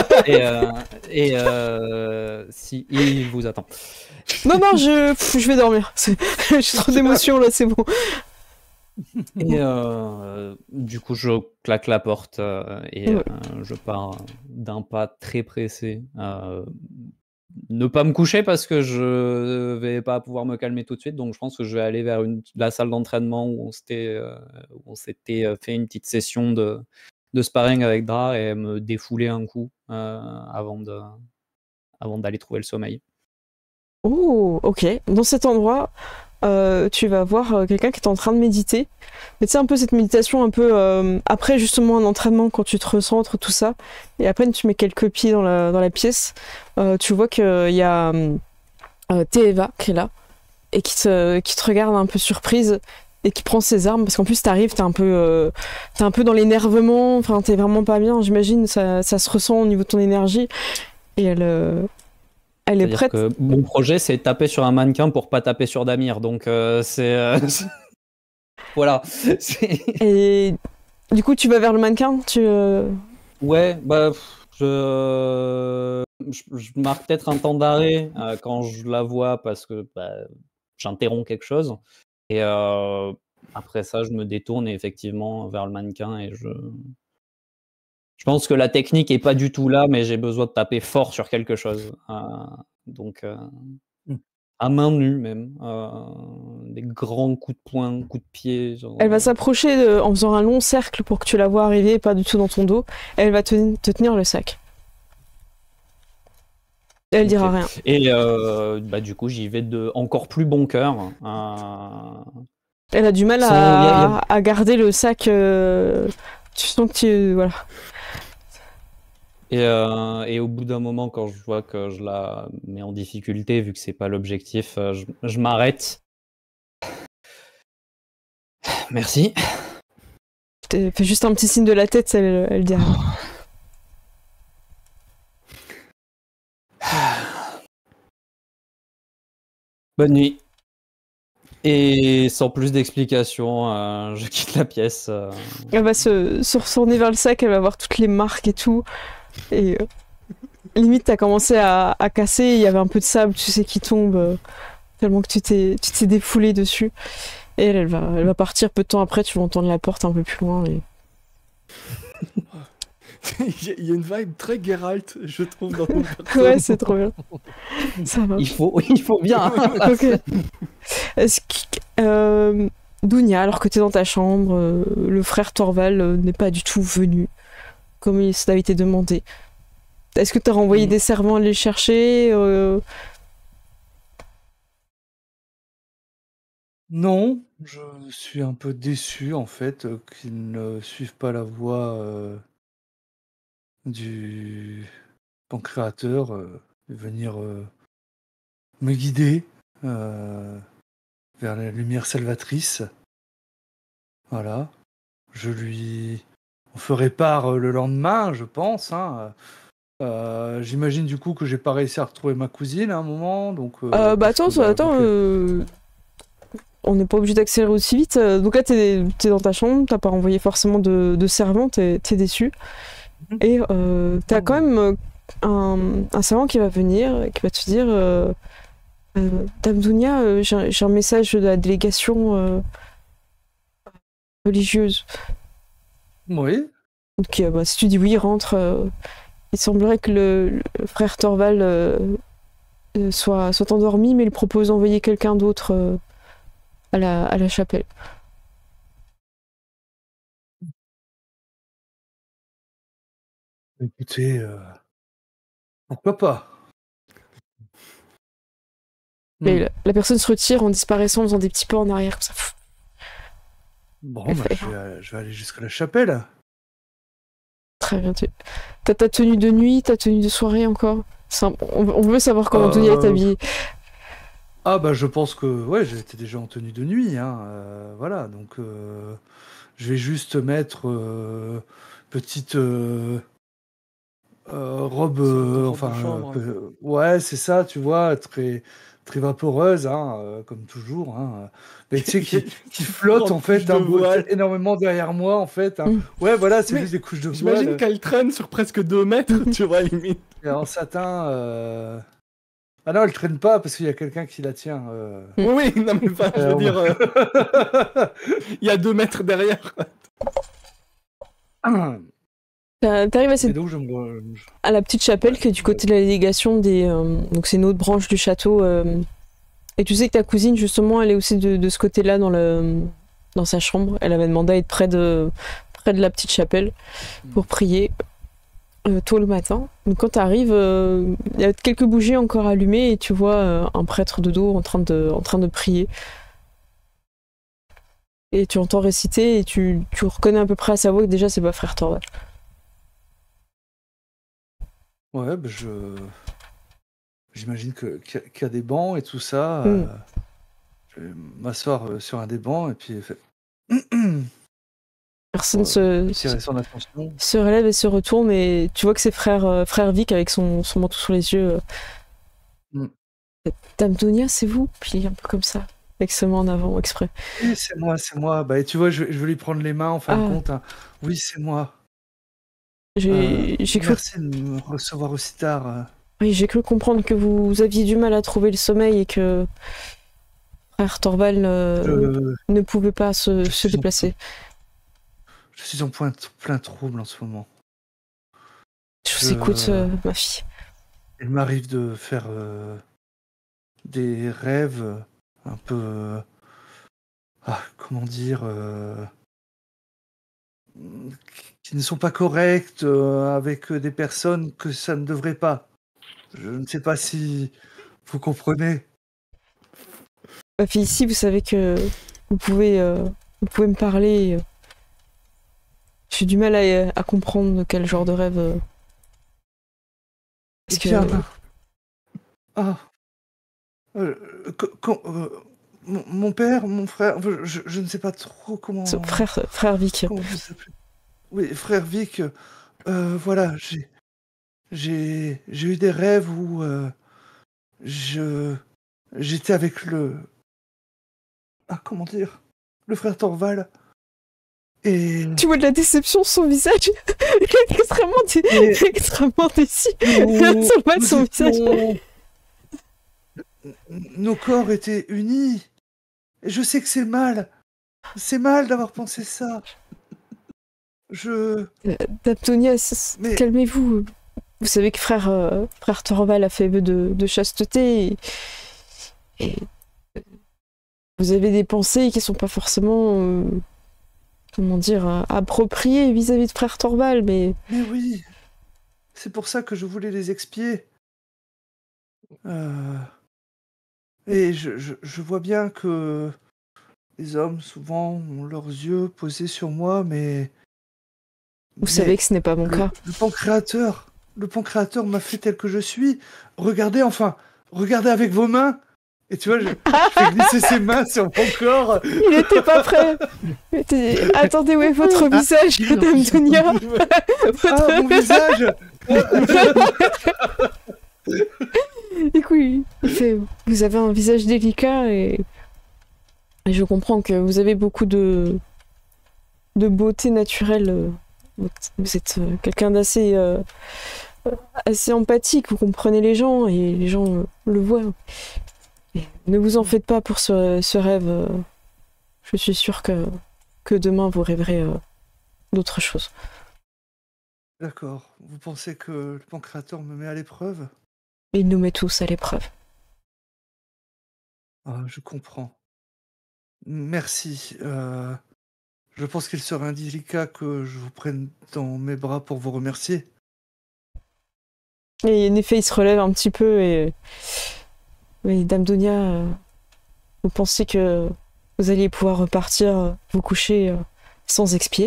Si, il vous attend. Non, je vais dormir. J'ai trop d'émotions là, c'est bon. Et du coup, je claque la porte et je pars d'un pas très pressé. Ne pas me coucher parce que je vais pas pouvoir me calmer tout de suite. Donc, je pense que je vais aller vers la salle d'entraînement où on s'était fait une petite session de sparring avec Dra et me défouler un coup avant d'aller trouver le sommeil. Oh, ok. Dans cet endroit, tu vas voir quelqu'un qui est en train de méditer. Mais tu sais, un peu cette méditation, un peu après justement un entraînement, quand tu te recentres, tout ça. Et après, tu mets quelques pieds dans la pièce. Tu vois qu'il y a Teva qui est là et qui te regarde un peu surprise et qui prend ses armes. Parce qu'en plus, t'arrives, t'es un peu dans l'énervement. Enfin, t'es vraiment pas bien, j'imagine. Ça se ressent au niveau de ton énergie. Et Elle est C'est-à-dire prête. que mon projet, c'est taper sur un mannequin pour pas taper sur Damir. Donc, voilà. Et du coup, tu vas vers le mannequin. Ouais, bah, je marque peut-être un temps d'arrêt quand je la vois parce que bah, j'interromps quelque chose. Et après ça, je me détourne effectivement vers le mannequin et je pense que la technique est pas du tout là, mais j'ai besoin de taper fort sur quelque chose. Donc, à main nue même, des grands coups de poing, coups de pied. Elle va s'approcher en faisant un long cercle pour que tu la vois arriver, pas du tout dans ton dos. Elle va te tenir le sac. Elle dira rien. Et bah, du coup, j'y vais de encore plus bon cœur. Elle a du mal à garder le sac. Tu sens que voilà. Et au bout d'un moment, quand je vois que je la mets en difficulté, vu que c'est pas l'objectif, je m'arrête. Merci. Fais juste un petit signe de la tête, elle dit rien. Bonne nuit. Et sans plus d'explications, je quitte la pièce. Elle va se retourner vers le sac, elle va voir toutes les marques et tout. Et limite, t'as commencé à casser, il y avait un peu de sable, tu sais, qui tombe, tellement que tu t'es défoulé dessus. Et elle va partir peu de temps après, tu vas entendre la porte un peu plus loin. Et... Il y a une vibe très Geralt, je trouve, dans ton personnage. Ouais, c'est trop bien. Ça va. Il faut bien. Ok. Est-ce que Dounia, alors que t'es dans ta chambre, le frère Torval n'est pas du tout venu comme il avait été demandé. Est-ce que t'as renvoyé des servants à les chercher Non, je suis un peu déçu en fait qu'ils ne suivent pas la voie du pancréateur de venir me guider vers la lumière salvatrice. Voilà. On ferait part le lendemain, je pense. J'imagine du coup que j'ai pas réussi à retrouver ma cousine à un moment. Donc, attends, on n'est pas obligé d'accélérer aussi vite. Donc là, t'es dans ta chambre, t'as pas renvoyé forcément de servant, t'es déçu. Et t'as quand même un servant qui va venir, qui va te dire Dame Dounia, j'ai un message de la délégation religieuse. Oui. Donc si tu dis oui, rentre. Il semblerait que le frère Torval soit endormi, mais il propose d'envoyer quelqu'un d'autre à la chapelle. Écoutez, pourquoi pas? Mais la personne se retire en disparaissant, en faisant des petits pas en arrière, comme ça. Bon, je vais aller jusqu'à la chapelle. Très bien. T'as ta tenue de nuit, ta tenue de soirée encore. On veut savoir comment Dounia est habillée. Ah bah je pense que ouais, j'étais déjà en tenue de nuit, voilà, donc je vais juste mettre petite robe, ouais, c'est ça, tu vois, très très vaporeuse, comme toujours, mais tu sais qui flotte en fait énormément derrière moi en fait. Ouais, voilà, c'est juste des couches de voile. J'imagine qu'elle traîne sur presque 2 mètres, tu vois, limite. Et en satin. Ah non, elle traîne pas parce qu'il y a quelqu'un qui la tient. Oui, non mais enfin, je veux dire, il y a 2 mètres derrière. T'arrives à la petite chapelle qui est du côté de la délégation donc c'est une autre branche du château. Et tu sais que ta cousine justement, elle est aussi de ce côté-là dans sa chambre. Elle avait demandé à être près de la petite chapelle pour prier. Tôt le matin. Donc quand tu arrives, il y a quelques bougies encore allumées et tu vois un prêtre de dos en train de prier. Et tu entends réciter et tu reconnais à peu près à sa voix que déjà c'est pas frère Torval. Ouais, bah j'imagine qu'il y a des bancs et tout ça. Je vais m'asseoir sur un des bancs et puis personne se relève et se retourne et tu vois que c'est frère Vic avec son manteau sur les yeux Mm. Dame Donia, c'est vous? Puis un peu comme ça, avec sa main en avant, exprès. Oui, c'est moi, c'est moi. Bah, et tu vois, je vais lui prendre les mains en fin de Ah, compte, hein. Oui, c'est moi. j'ai cru, Merci de me recevoir aussi tard. oui, j'ai cru comprendre que vous aviez du mal à trouver le sommeil et que frère Torval Je, ne pouvait pas se je suis en, déplacer. je suis en plein trouble en ce moment. Je vous écoute, Je, ma fille. il m'arrive de faire des rêves un peu, comment dire, qui ne sont pas corrects avec des personnes que ça ne devrait pas. Je ne sais pas si vous comprenez. Ma fille, ici, vous savez que vous pouvez, vous pouvez me parler. J'ai du mal à comprendre quel genre de rêve. Eh Parce que bien, ah, mon père, mon frère, enfin, je ne sais pas trop frère Vic, comment vous appelez. Oui, frère Vic, voilà, j'ai eu des rêves où je j'étais avec comment dire, le frère Torval et tu vois de la déception sur son visage. Il est et extrêmement déçu. nous, Sur le bas de nous son visage. étions, nos corps étaient unis. Et je sais que c'est mal d'avoir pensé ça. Dame Tonia, Mais calmez-vous. Vous savez que frère Torval a fait vœu de chasteté et vous avez des pensées qui sont pas forcément, comment dire, appropriées vis-à-vis de frère Torval, mais oui, c'est pour ça que je voulais les expier. Euh, et je vois bien que les hommes, souvent, ont leurs yeux posés sur moi, vous mais savez que ce n'est pas mon cas. le pancréateur m'a fait tel que je suis. Regardez avec vos mains. Et tu vois, je fais glisser ses mains sur mon corps. Il n'était pas prêt. Attendez, où est votre visage, Dame Donia? Ah, mon visage. Du coup, il fait, vous avez un visage délicat et je comprends que vous avez beaucoup de beauté naturelle. Vous êtes quelqu'un d'assez assez empathique, vous comprenez les gens et les gens le voient. Et ne vous en faites pas pour ce rêve. Je suis sûre que demain vous rêverez d'autres choses. D'accord. Vous pensez que le pancréateur me met à l'épreuve? Il nous met tous à l'épreuve. Ah, je comprends. Merci. Je pense qu'il serait indélicat que je vous prenne dans mes bras pour vous remercier. Et en effet, il se relève un petit peu et Dame Donia, vous pensez que vous alliez pouvoir repartir vous coucher sans expier?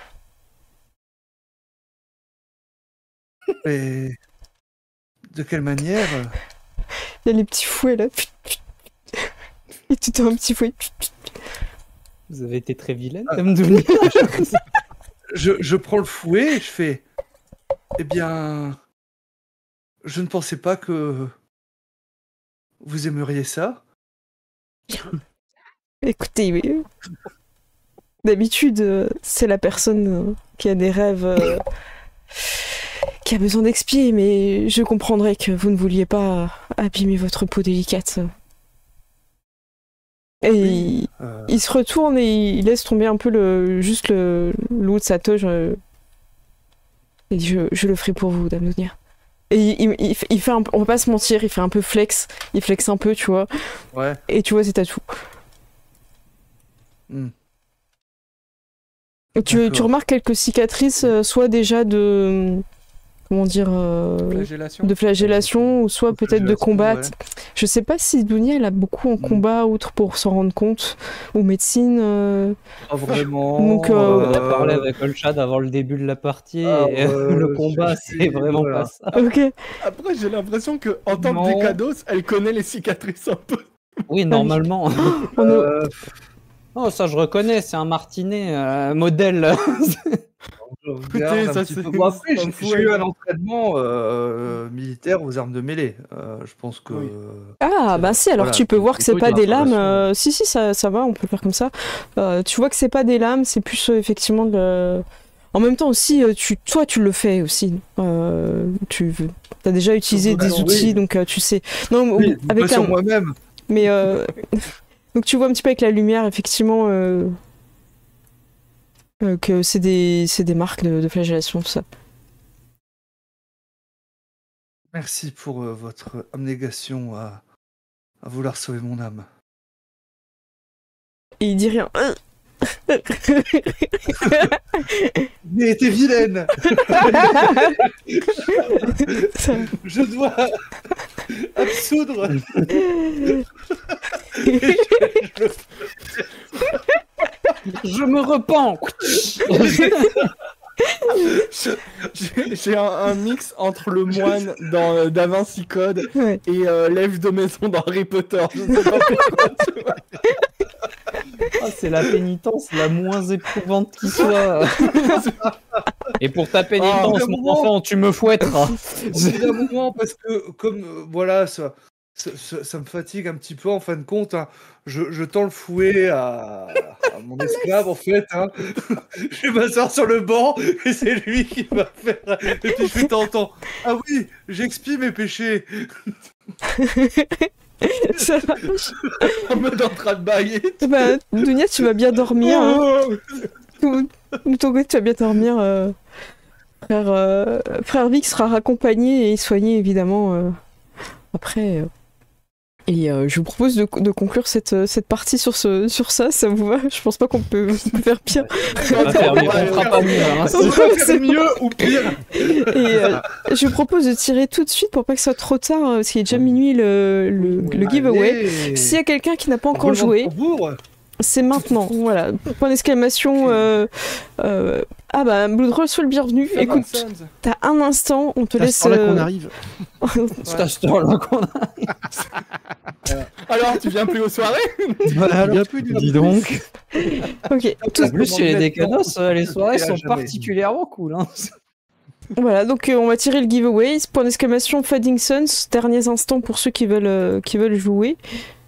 Et de quelle manière? Il y a les petits fouets là. Et tout un petit fouet. Vous avez été très vilaine, Dame Donia. Je prends le fouet et je fais... Eh bien... Je ne pensais pas que vous aimeriez ça. Écoutez, d'habitude, c'est la personne qui a des rêves qui a besoin d'expier, mais je comprendrais que vous ne vouliez pas abîmer votre peau délicate. Et Oui. il se retourne et il laisse tomber un peu le haut de sa toge. Et dit, je le ferai pour vous, Dame Donia. Et il fait on va pas se mentir, il fait un peu flex. Il flex un peu, tu vois. Ouais. Et tu vois ses tatous. Hmm. Et tu D'accord. remarques quelques cicatrices, soit déjà de... Comment dire Flagellation. de flagellation, ou soit De peut-être de flagellation, combat. ouais. Je sais pas si Dunia elle a beaucoup en combat, outre pour s'en rendre compte, ou médecine. Pas vraiment. Donc, On a parlé avec Olshad avant le début de la partie, et le combat, c'est vraiment voilà. pas ça. Ok. Après, j'ai l'impression que en tant Non. que Décados, elle connaît les cicatrices un peu. Oui, normalement. On a- Euh, Oh, ça je reconnais, c'est un martinet modèle. Je Écoutez, regarde un ça, petit c'est- peu. Bon, après, ça me j'ai fout j'ai eu avec- un entraînement militaire aux armes de mêlée. Je pense que. Oui. Ah, bah si, alors Voilà, tu peux voir que c'est plutôt pas une des lames. information. Si, si, ça va, on peut le faire comme ça. Tu vois que c'est pas des lames, c'est plus effectivement de. En même temps aussi, toi tu le fais aussi. Tu as déjà utilisé Surtout, des alors, outils, oui. donc tu sais. Non, Oui, avec pas sur un. moi-même. Mais donc tu vois un petit peu avec la lumière, effectivement, que c'est des marques de flagellation, tout ça. Merci pour votre abnégation à vouloir sauver mon âme. Et il dit rien. Mais t'es vilaine. Ça- Je dois absoudre. Je me repens. J'ai un mix entre le moine dans Da Vinci Code ouais. et l'elfe de maison dans Harry Potter. Je sais pas pourquoi, tu vois. Ah, c'est la pénitence la moins éprouvante qui soit. Et pour ta pénitence, Ah, mon vraiment. enfant, tu me fouetteras. Au bout d'un moment, parce que comme voilà, ça me fatigue un petit peu en fin de compte. Hein. Je tends le fouet à mon esclave en fait. Hein. Je vais m'asseoir sur le banc et c'est lui qui va faire. Et puis je fais t'entends. Ah oui, j'expie mes péchés. Ça va. En mode en train de bailler. Bah, Dunia, tu vas bien dormir. Hein. De ton côté, tu vas bien dormir. Frère Vic sera raccompagné et soigné, évidemment, après. Et je vous propose de conclure cette partie sur ça vous va? Je pense pas qu'on peut faire pire. On va faire mieux, on fera pas mieux. Hein. On va faire mieux ou pire. Et je vous propose de tirer tout de suite pour pas que ce soit trop tard, parce qu'il est déjà minuit le giveaway. Allez. S'il y a quelqu'un qui n'a pas encore Roulement de joué, tambour. c'est maintenant. Voilà. Point d'exclamation. Ah bah, Bloodroll, sois le bienvenu. Écoute, t'as un instant, on te C'est à laisse. ce temps-là qu'on arrive. C'est à ce temps-là qu'on a. Alors, tu viens plus aux soirées? Voilà, bien plus du Dis donc. Ok. En plus, chez les décados, les soirées sont Jamais. particulièrement cool. Hein. Voilà, donc on va tirer le giveaway. Point d'exclamation Fading Suns. Derniers instants pour ceux qui veulent jouer.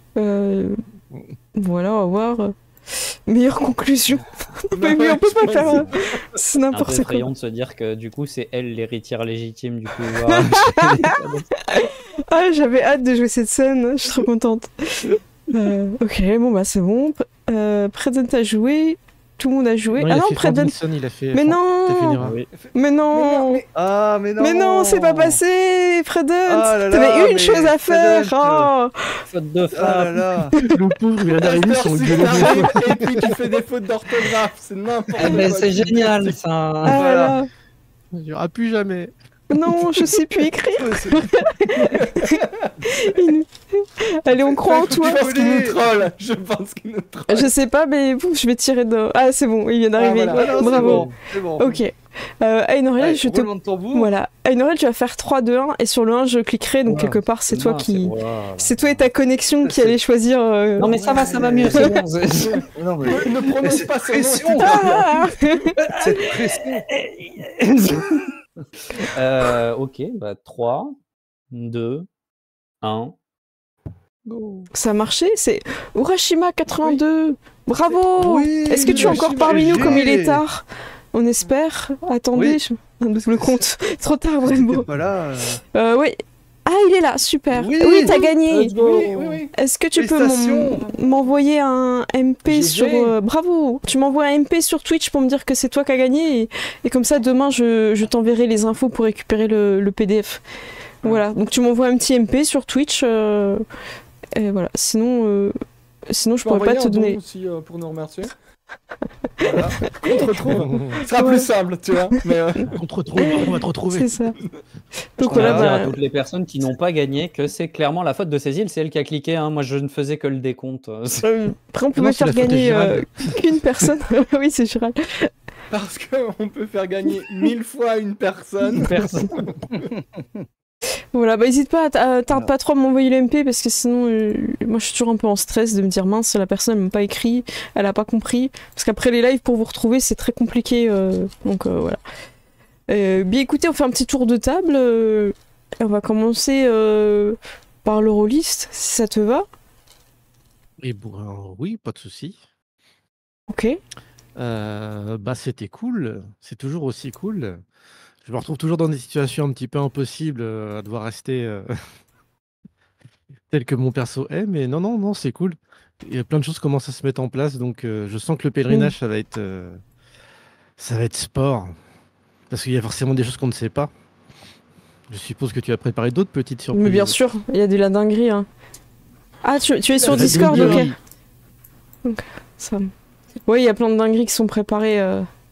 Voilà, on va voir. Meilleure conclusion. Mais oui, on peut pas faire. C'est Un peu n'importe quoi. effrayant de se dire que du coup, c'est elle l'héritière légitime du pouvoir. Ah, j'avais hâte de jouer cette scène. Je suis trop contente. Ok, bon bah c'est bon. Present a joué. Tout le monde a joué. Non, Ah il a non, fait Present. Fandinson, il a fait. Mais T'as fait une non. erreur. Oui. Mais non. Ah mais non. Mais non, c'est pas passé, Fredon. Ah là là, T'avais une mais chose à faire. Fredon, Oh. Faute de Ah là frappe. là. Le pauvre, il vient d'arriver sur le gueule. Et puis tu fais des fautes d'orthographe, c'est n'importe Eh ben, quoi. c'est génial ça. Ah Voilà. là. Il n'y aura plus jamais. Non, je sais plus écrire. C'est- Allez, on croit en Je toi. pense qu'il nous troll. Je pense qu'il nous troll. Je sais pas, mais bon, je vais tirer de. Ah, c'est bon, il vient d'arriver. Ah, voilà. Ah non, c'est Bravo. bon, c'est bon. Ok. Ainoriel, Allez, je te. roulement de tambour. Voilà. Ainoriel, tu vas faire 3, 2, 1, et sur le 1, je cliquerai, donc Wow. quelque part, c'est toi Non, qui. Wow. C'est toi et ta connexion qui C'est- allez choisir. Non mais ça va mieux, c'est bon. Non, mais Ne prononce cette pas son nom. pression, Ah cette pression. Ok, bah 3, 2, 1. Ça a marché, c'est Urashima 82. Bravo. Oui, Est-ce que tu es encore Urashima parmi nous GG. comme il est tard? On espère. Attendez, Oui. je le compte. Trop tard, vraiment. T'es pas là. Oui. Ah, il est là, super. Oui. Oui, t'as gagné. Let's go. Oui. Est-ce que tu peux Félicitations. m'envoyer un MP GG. sur... bravo. Tu m'envoies un MP sur Twitch pour me dire que c'est toi qui as gagné. Et comme ça, demain, je t'enverrai les infos pour récupérer le PDF. Voilà. Donc, tu m'envoies un petit MP sur Twitch. Et voilà. Sinon, je pourrais pas te donner... aussi pour nous remercier. Voilà. On te retrouve. Ce sera plus simple, tu vois. Mais On te retrouve, on va te retrouver. C'est ça. Je Donc tiens voilà, à dire à bah, toutes les personnes qui n'ont pas gagné que c'est clairement la faute de Cécile, c'est elle qui a cliqué. Hein. Moi, je ne faisais que le décompte. après on pouvait Non, c'est faire la faute de gagner Gérald. qu'une personne. Oui, c'est Gérald. parce qu'on peut faire gagner 1000 fois une personne. Personne. Voilà, bah n'hésite pas tarde pas trop à m'envoyer le MP parce que sinon, moi je suis toujours un peu en stress de me dire mince, la personne elle m'a pas écrit, elle a pas compris. Parce qu'après les lives, pour vous retrouver, c'est très compliqué. Donc voilà. Bien écoutez, on fait un petit tour de table. Et on va commencer par le rôliste, si ça te va. Et bon, oui, pas de souci. Ok. Bah, c'était cool. C'est toujours aussi cool. Je me retrouve toujours dans des situations un petit peu impossibles à devoir rester tel que mon perso est, mais non, c'est cool. Il y a plein de choses qui commencent à se mettre en place, donc je sens que le pèlerinage, ça va être sport. Parce qu'il y a forcément des choses qu'on ne sait pas. Je suppose que tu as préparé d'autres petites surprises. Mais bien sûr, il y a de la dinguerie. Hein. Ah, tu es sur La Discord, ok. dinguerie. Donc, ça... Oui, il y a plein de dingueries qui sont préparées.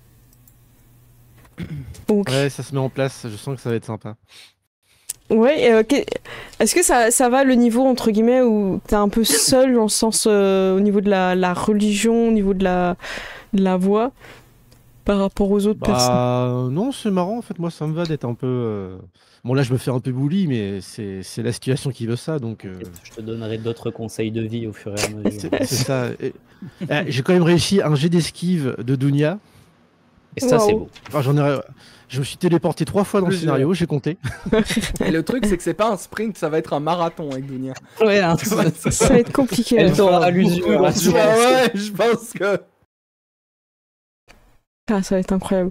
Donc... Ouais, ça se met en place, je sens que ça va être sympa. Ouais, est-ce que ça va le niveau, entre guillemets, où t'es un peu seul, dans le sens au niveau de la religion, au niveau de la voix, par rapport aux autres personnes? Non, c'est marrant, en fait, moi ça me va d'être un peu... Bon là je me fais un peu bully, mais c'est la situation qui veut ça, donc... Je te donnerai d'autres conseils de vie au fur et à mesure. C'est ça. J'ai quand même réussi un jet d'esquive de Dunia. Et ça, c'est Wow. beau. Enfin, je me suis téléporté 3 fois dans le scénario, j'ai compté. Et le truc, c'est que c'est pas un sprint, ça va être un marathon avec Dunia. Ouais, hein, Ça va être compliqué. Elle là. t'aura à l'usure. Ouais, je pense que. Ah, ça va être incroyable.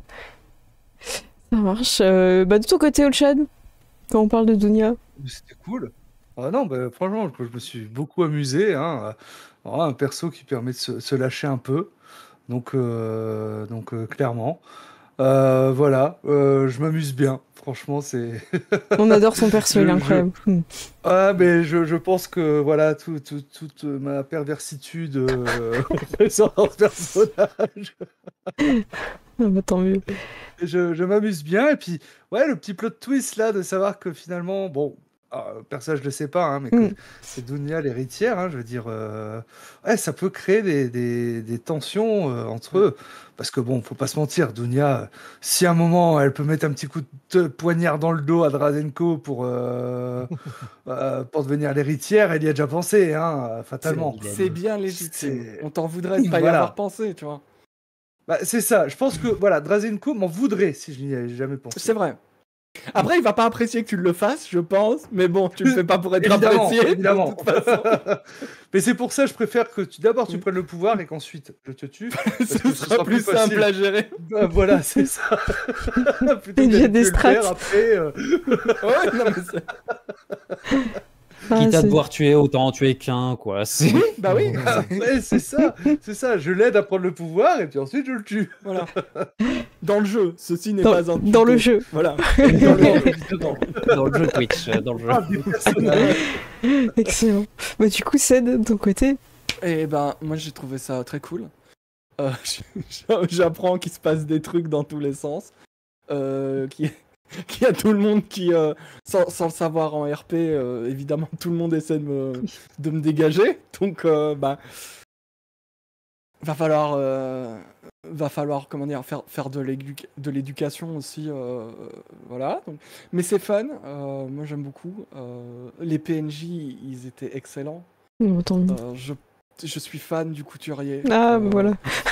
Ça marche. Bah, de ton côté, Olchad, quand on parle de Dunia. C'était cool. Ah non, bah, franchement, je me suis beaucoup amusé. Hein. Voilà, un perso qui permet de se lâcher un peu. Donc clairement. Voilà, je m'amuse bien. Franchement, c'est. On adore son perso, il est incroyable. Ah, mais je pense que voilà, toute ma perversitude ressort dans ce personnage. Ah, bah, tant mieux. Je m'amuse bien. Et puis, ouais, le petit plot twist là, de savoir que finalement, bon, personne, je le sais pas, hein, mais que c'est Dunia l'héritière, hein, je veux dire, ouais, ça peut créer des tensions entre eux. Parce que bon, faut pas se mentir, Dunia, si à un moment elle peut mettre un petit coup de poignard dans le dos à Drazenko pour devenir l'héritière, elle y a déjà pensé, hein, fatalement. C'est bien légitime. C'est- On t'en voudrait de pas y Voilà. avoir pensé, tu vois. Bah, c'est ça, je pense que voilà, Drazenko m'en voudrait si je n'y avais jamais pensé. C'est vrai. Après, il va pas apprécier que tu le fasses, je pense, mais bon, tu le fais pas pour être Évidemment, apprécié. évidemment. De toute façon. Mais c'est pour ça que je préfère que d'abord tu prennes le pouvoir et qu'ensuite je te tue. parce que Ce sera plus simple facile. à gérer. Voilà, c'est ça. Plutôt Il y a que de des le faire strats. après. Ouais, non, mais c'est- Ah, Quitte à c'est- devoir tuer, autant en tuer qu'un, quoi. C'est- Bah oui, Ouais, c'est ça. Je l'aide à prendre le pouvoir et puis ensuite je le tue. voilà. Dans le jeu, ceci n'est Dans, pas un dans le tuto. jeu. Voilà. Évidemment. Dans le jeu Twitch, dans le jeu. Ah, des personnages. Excellent. Bah, du coup, Ced, de ton côté. Et ben, moi j'ai trouvé ça très cool. J'apprends qu'il se passe des trucs dans tous les sens. Qu'il y a tout le monde qui, sans le savoir en RP, évidemment, tout le monde essaie de me dégager. Donc, bah, va falloir, comment dire, faire de l'éducation aussi. Voilà. Donc, mais c'est fun. Moi, j'aime beaucoup. Les PNJ, ils étaient excellents. Tant mieux. Je suis fan du couturier. Ah, voilà.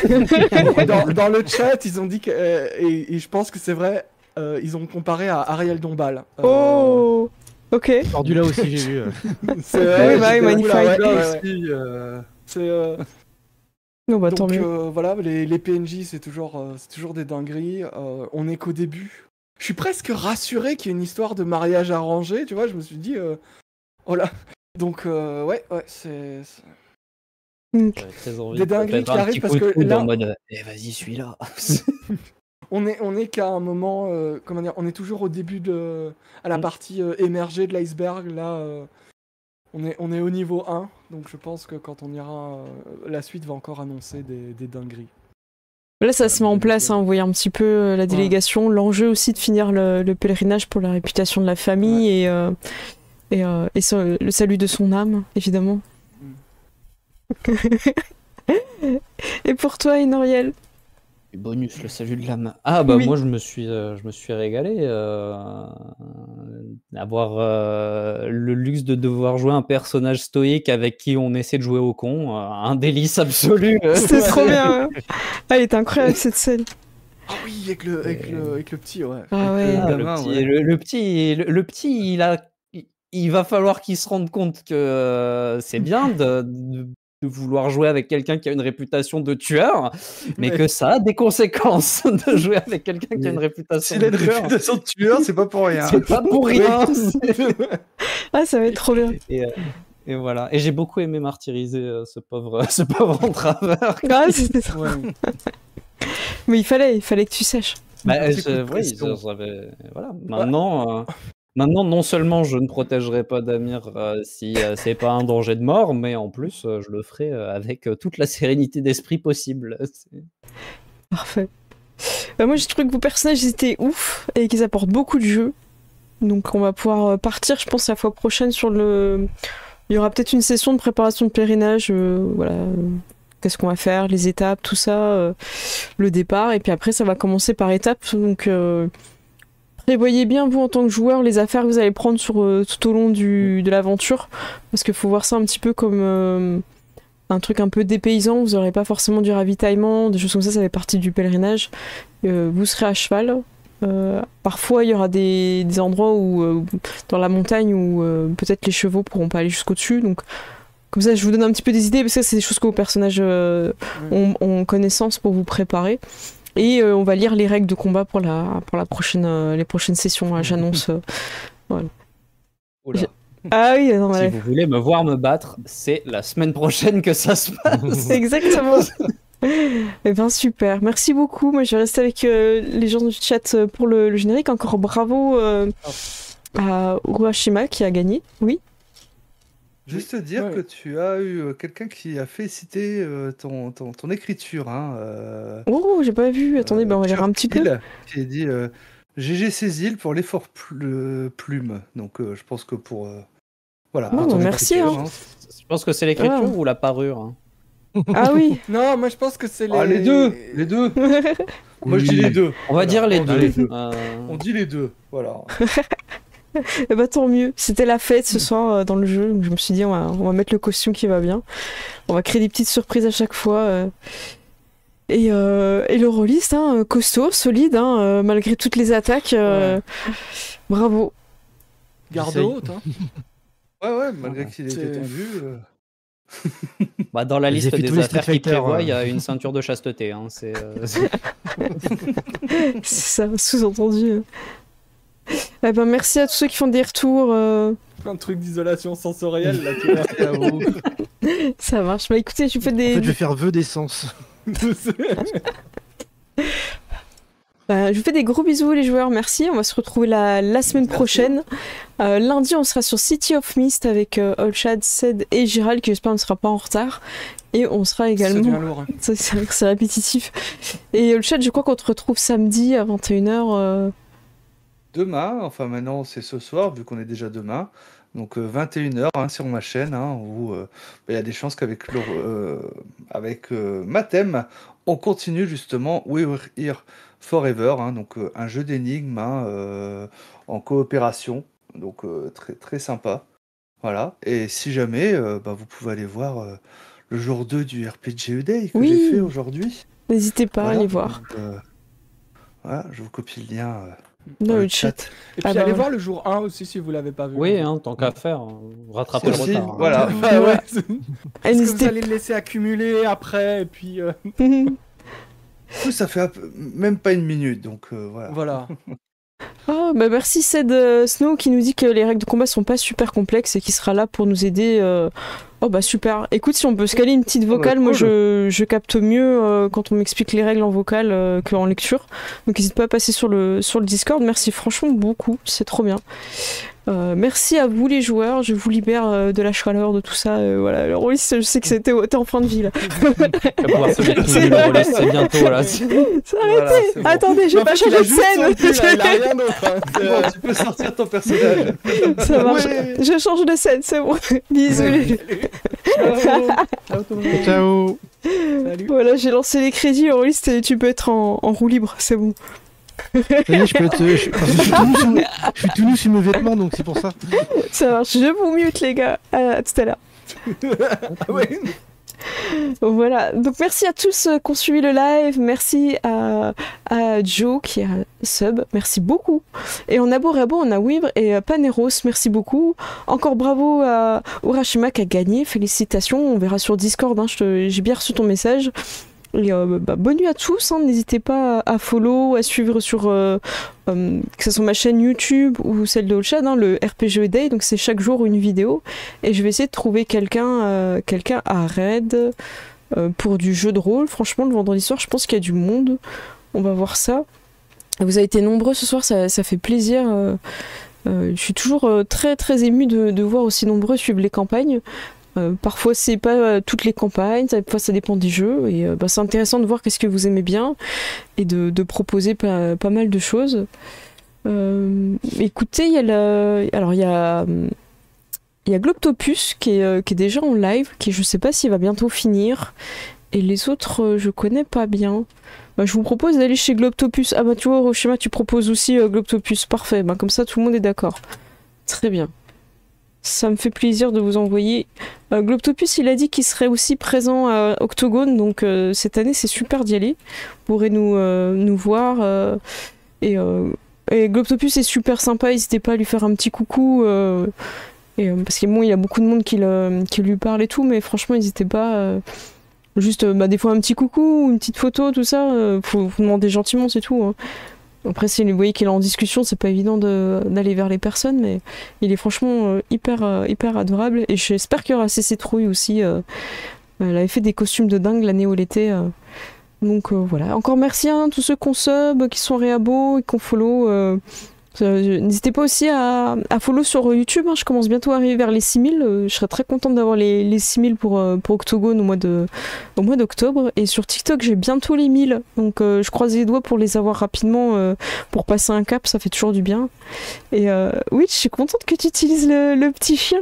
Dans le chat, ils ont dit que, et je pense que c'est vrai, ils ont comparé à Ariel Dombal. Oh, ok. Tordu là aussi, j'ai vu. C'est Ouais, bah, j'étais- magnifique. oula, ouais, Là ouais, ouais. aussi, C'est, Non, bah, tant donc mieux. voilà, les PNJ, c'est toujours des dingueries. On est qu'au début. Je suis presque rassuré qu'il y ait une histoire de mariage arrangé, tu vois. Je me suis dit, oh là. Donc ouais, c'est. Mm. J'avais très envie Des de te dingueries mettre qui un arrivent petit parce coup de que coude là- en mode vas-y, suis-là. On est qu'à un moment, comment dire, on est toujours au début à la partie émergée de l'iceberg. Là, on est au niveau 1, donc je pense que quand on ira, la suite va encore annoncer des dingueries. Là, ça se met en place, hein, vous voyez un petit peu la délégation, l'enjeu aussi de finir le pèlerinage pour la réputation de la famille et le salut de son âme, évidemment. Et pour toi, Inoriel? Bonus, le salut de l'âme. Ah bah Oui. moi je me suis régalé avoir le luxe de devoir jouer un personnage stoïque avec qui on essaie de jouer au con, un délice absolu. C'était trop bien. Elle est incroyable cette scène. Ah oui, avec le petit, ouais. Ah ouais. Ah, le gamin, petit, ouais. le petit, il va falloir qu'il se rende compte que c'est bien de vouloir jouer avec quelqu'un qui a une réputation de tueur, mais Ouais. que ça a des conséquences de jouer avec quelqu'un qui a une réputation S'il a de une tueur. réputation de tueur, c'est pas pour rien. C'est pas pour rien. Ah, ça va être trop bien. Et voilà. Et j'ai beaucoup aimé martyriser ce pauvre entraveur. Ah, c'était trop... Ouais. Mais il fallait que tu saches. Bah, petit coup de oui, pression. voilà. Maintenant, non seulement je ne protégerai pas Damir si c'est pas un danger de mort, mais en plus, je le ferai avec toute la sérénité d'esprit possible. Parfait. Bah, moi, j'ai trouvé que vos personnages étaient ouf et qu'ils apportent beaucoup de jeu. Donc, on va pouvoir partir, je pense, la fois prochaine sur le... Il y aura peut-être une session de préparation de pèlerinage. Voilà. Qu'est-ce qu'on va faire, les étapes, tout ça, le départ. Et puis après, ça va commencer par étapes. Donc, prévoyez bien, vous, en tant que joueur, les affaires que vous allez prendre tout au long de l'aventure. Parce qu'il faut voir ça un petit peu comme un truc un peu dépaysant. Vous n'aurez pas forcément du ravitaillement, des choses comme ça fait partie du pèlerinage. Vous serez à cheval. Parfois, il y aura des endroits où, dans la montagne où peut-être les chevaux pourront pas aller jusqu'au-dessus. Donc, comme ça, je vous donne un petit peu des idées, parce que c'est des choses que vos personnages ont connaissance pour vous préparer. Et on va lire les règles de combat pour la prochaine, les prochaines sessions. J'annonce. Voilà. Oula. Ah oui, non, Si ouais. vous voulez me voir me battre, c'est la semaine prochaine que ça se passe. Exactement. Eh bien, super. Merci beaucoup. Moi, je vais rester avec les gens du chat pour le générique. Encore bravo à Uruashima qui a gagné. Oui. Juste dire Ouais. que tu as eu quelqu'un qui a félicité ton écriture. Hein, Oh, j'ai pas vu. Attendez, on va lire un petit peu. Churchill, qui a dit GG Cécile pour l'effort plume. Donc je pense que pour voilà. Oh, pour ton merci, écriture, hein. Je pense que c'est l'écriture Ah. ou la parure. Hein. Ah oui. Non, moi je pense que c'est les... Ah, les deux. Moi je dis les deux. On va dire les on dit deux. les deux. Euh, On dit les deux. Voilà. Eh bah tant mieux. C'était la fête ce soir dans le jeu. Donc je me suis dit on va mettre le costume qui va bien. On va créer des petites surprises à chaque fois. Et le rôliste, hein, costaud, solide, hein, malgré toutes les attaques. Bravo. Garde J'essaye. haute, hein. Ouais, malgré qu'il ait C'est- été tendu. Bah, dans la J'ai liste fait des tous les affaires Street qu'il Fighter, prévoit, il y a une ceinture de chasteté. Hein. C'est C'est ça, sous-entendu. Eh ben, merci à tous ceux qui font des retours. Plein de trucs d'isolation sensorielle, là, tu vois. à vous. Ça marche. Bah écoutez, je vous fais En des... fait, je vais faire vœu d'essence. Je vous fais des gros bisous les joueurs, merci. On va se retrouver la semaine prochaine. Lundi, on sera sur City of Mist avec Olshad, Ced et Giral, qui j'espère ne sera pas en retard. Et on sera Ça également... devient lourd, hein. C'est vrai que c'est répétitif. Et Olshad, je crois qu'on te retrouve samedi à 21h. Demain, enfin maintenant c'est ce soir, vu qu'on est déjà demain. Donc 21h sur ma chaîne, hein, où il y a des chances qu'avec avec Mathem, on continue justement We're Here Forever, hein, donc un jeu d'énigmes hein, en coopération, donc très, très sympa. Voilà, et si jamais, vous pouvez aller voir le jour 2 du RPG Day que Oui. j'ai fait aujourd'hui. N'hésitez pas à Voilà, aller voir donc, voilà, je vous copie le lien dans dans le chat. Et puis Ah bah allez voilà. voir le jour 1 aussi si vous l'avez pas vu. Oui, hein, tant qu'à faire, rattraper le Aussi, retard. hein. voilà. Ah ouais. Ouais. Parce Et que vous n'hésitez allez le laisser accumuler après, et puis En plus, ça fait même pas une minute, donc voilà. voilà. Ah, bah merci Ced Snow qui nous dit que les règles de combat sont pas super complexes et qui sera là pour nous aider. Oh bah super. Écoute, si on peut se caler une petite vocale, moi cool. je capte mieux quand on m'explique les règles en vocale qu'en lecture. Donc n'hésite pas à passer sur le Discord. Merci franchement beaucoup, c'est trop bien. Merci à vous les joueurs, je vous libère de la chaleur, de tout ça. Voilà, le rôliste, je sais que t'es en fin de vie là. On va pouvoir se mettre tout nu, le relais, c'est bientôt là. Arrêtez. Voilà, c'est bon. Attendez, j'ai Mais en pas fait, il changé a de juste son scène. pull, là, il a rien d'autre. Hein. C'est bon, tu peux sortir ton personnage. Ça marche. Ouais. Je change de scène, c'est bon. Bisous. Ciao. Ciao. Salut. Salut. Voilà, j'ai lancé les crédits en liste et tu peux être en roue libre, c'est bon. Ça y est, je peux être. Parce que je suis tout nu sur mes vêtements, donc c'est pour ça. Ça marche, je vous mute les gars, à tout à l'heure. Ouais. Voilà, donc merci à tous qui ont suivi le live, merci à Joe qui a sub, merci beaucoup. Et en abo rabo, on a Wivre et Paneros, merci beaucoup. Encore bravo à Urashima qui a gagné, félicitations, on verra sur Discord, hein, j'ai bien reçu ton message. Et bonne nuit à tous, hein, n'hésitez pas à follow, à suivre sur que ce soit ma chaîne YouTube ou celle de Olshad, hein, le RPG Day, donc c'est chaque jour une vidéo. Et je vais essayer de trouver quelqu'un à raid pour du jeu de rôle. Franchement, le vendredi soir, je pense qu'il y a du monde. On va voir ça. Vous avez été nombreux ce soir, ça fait plaisir. Je suis toujours très très émue de voir aussi nombreux suivre les campagnes. Parfois c'est pas toutes les campagnes, parfois ça dépend des jeux et c'est intéressant de voir qu'est-ce que vous aimez bien et de proposer pas mal de choses. Écoutez, il y a Globtopus qui est déjà en live, qui je sais pas s'il va bientôt finir et les autres je connais pas bien. Je vous propose d'aller chez Globtopus. Ah bah tu vois Hiroshima, tu proposes aussi Globtopus, parfait, comme ça tout le monde est d'accord. Très bien. Ça me fait plaisir de vous envoyer. Globtopus, il a dit qu'il serait aussi présent à Octogone, donc cette année c'est super d'y aller. Vous pourrez nous voir. Et Globtopus est super sympa, n'hésitez pas à lui faire un petit coucou. Parce qu'il y a beaucoup de monde qui lui parle et tout, mais franchement n'hésitez pas. Juste des fois un petit coucou, une petite photo, tout ça. Faut demander gentiment, c'est tout. Hein. Après, si vous voyez qu'il est en discussion, c'est pas évident d'aller vers les personnes, mais il est franchement hyper adorable. Et j'espère qu'il y aura CC Trouille aussi. Elle avait fait des costumes de dingue l'année où elle était. Donc voilà. Encore merci à tous ceux qu'on sub, qui sont réabos et qu'on follow. N'hésitez pas aussi à follow sur YouTube. Hein. Je commence bientôt à arriver vers les 6000. Je serais très contente d'avoir les 6000 pour Octogone au mois d'octobre. Et sur TikTok, j'ai bientôt les 1000. Donc je croise les doigts pour les avoir rapidement pour passer un cap. Ça fait toujours du bien. Et oui, je suis contente que tu utilises le petit chien.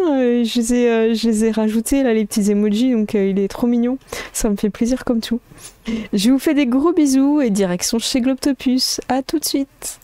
Je les ai rajoutés, là, les petits emojis. Donc il est trop mignon. Ça me fait plaisir comme tout. Je vous fais des gros bisous et direction chez Globtopus. À tout de suite.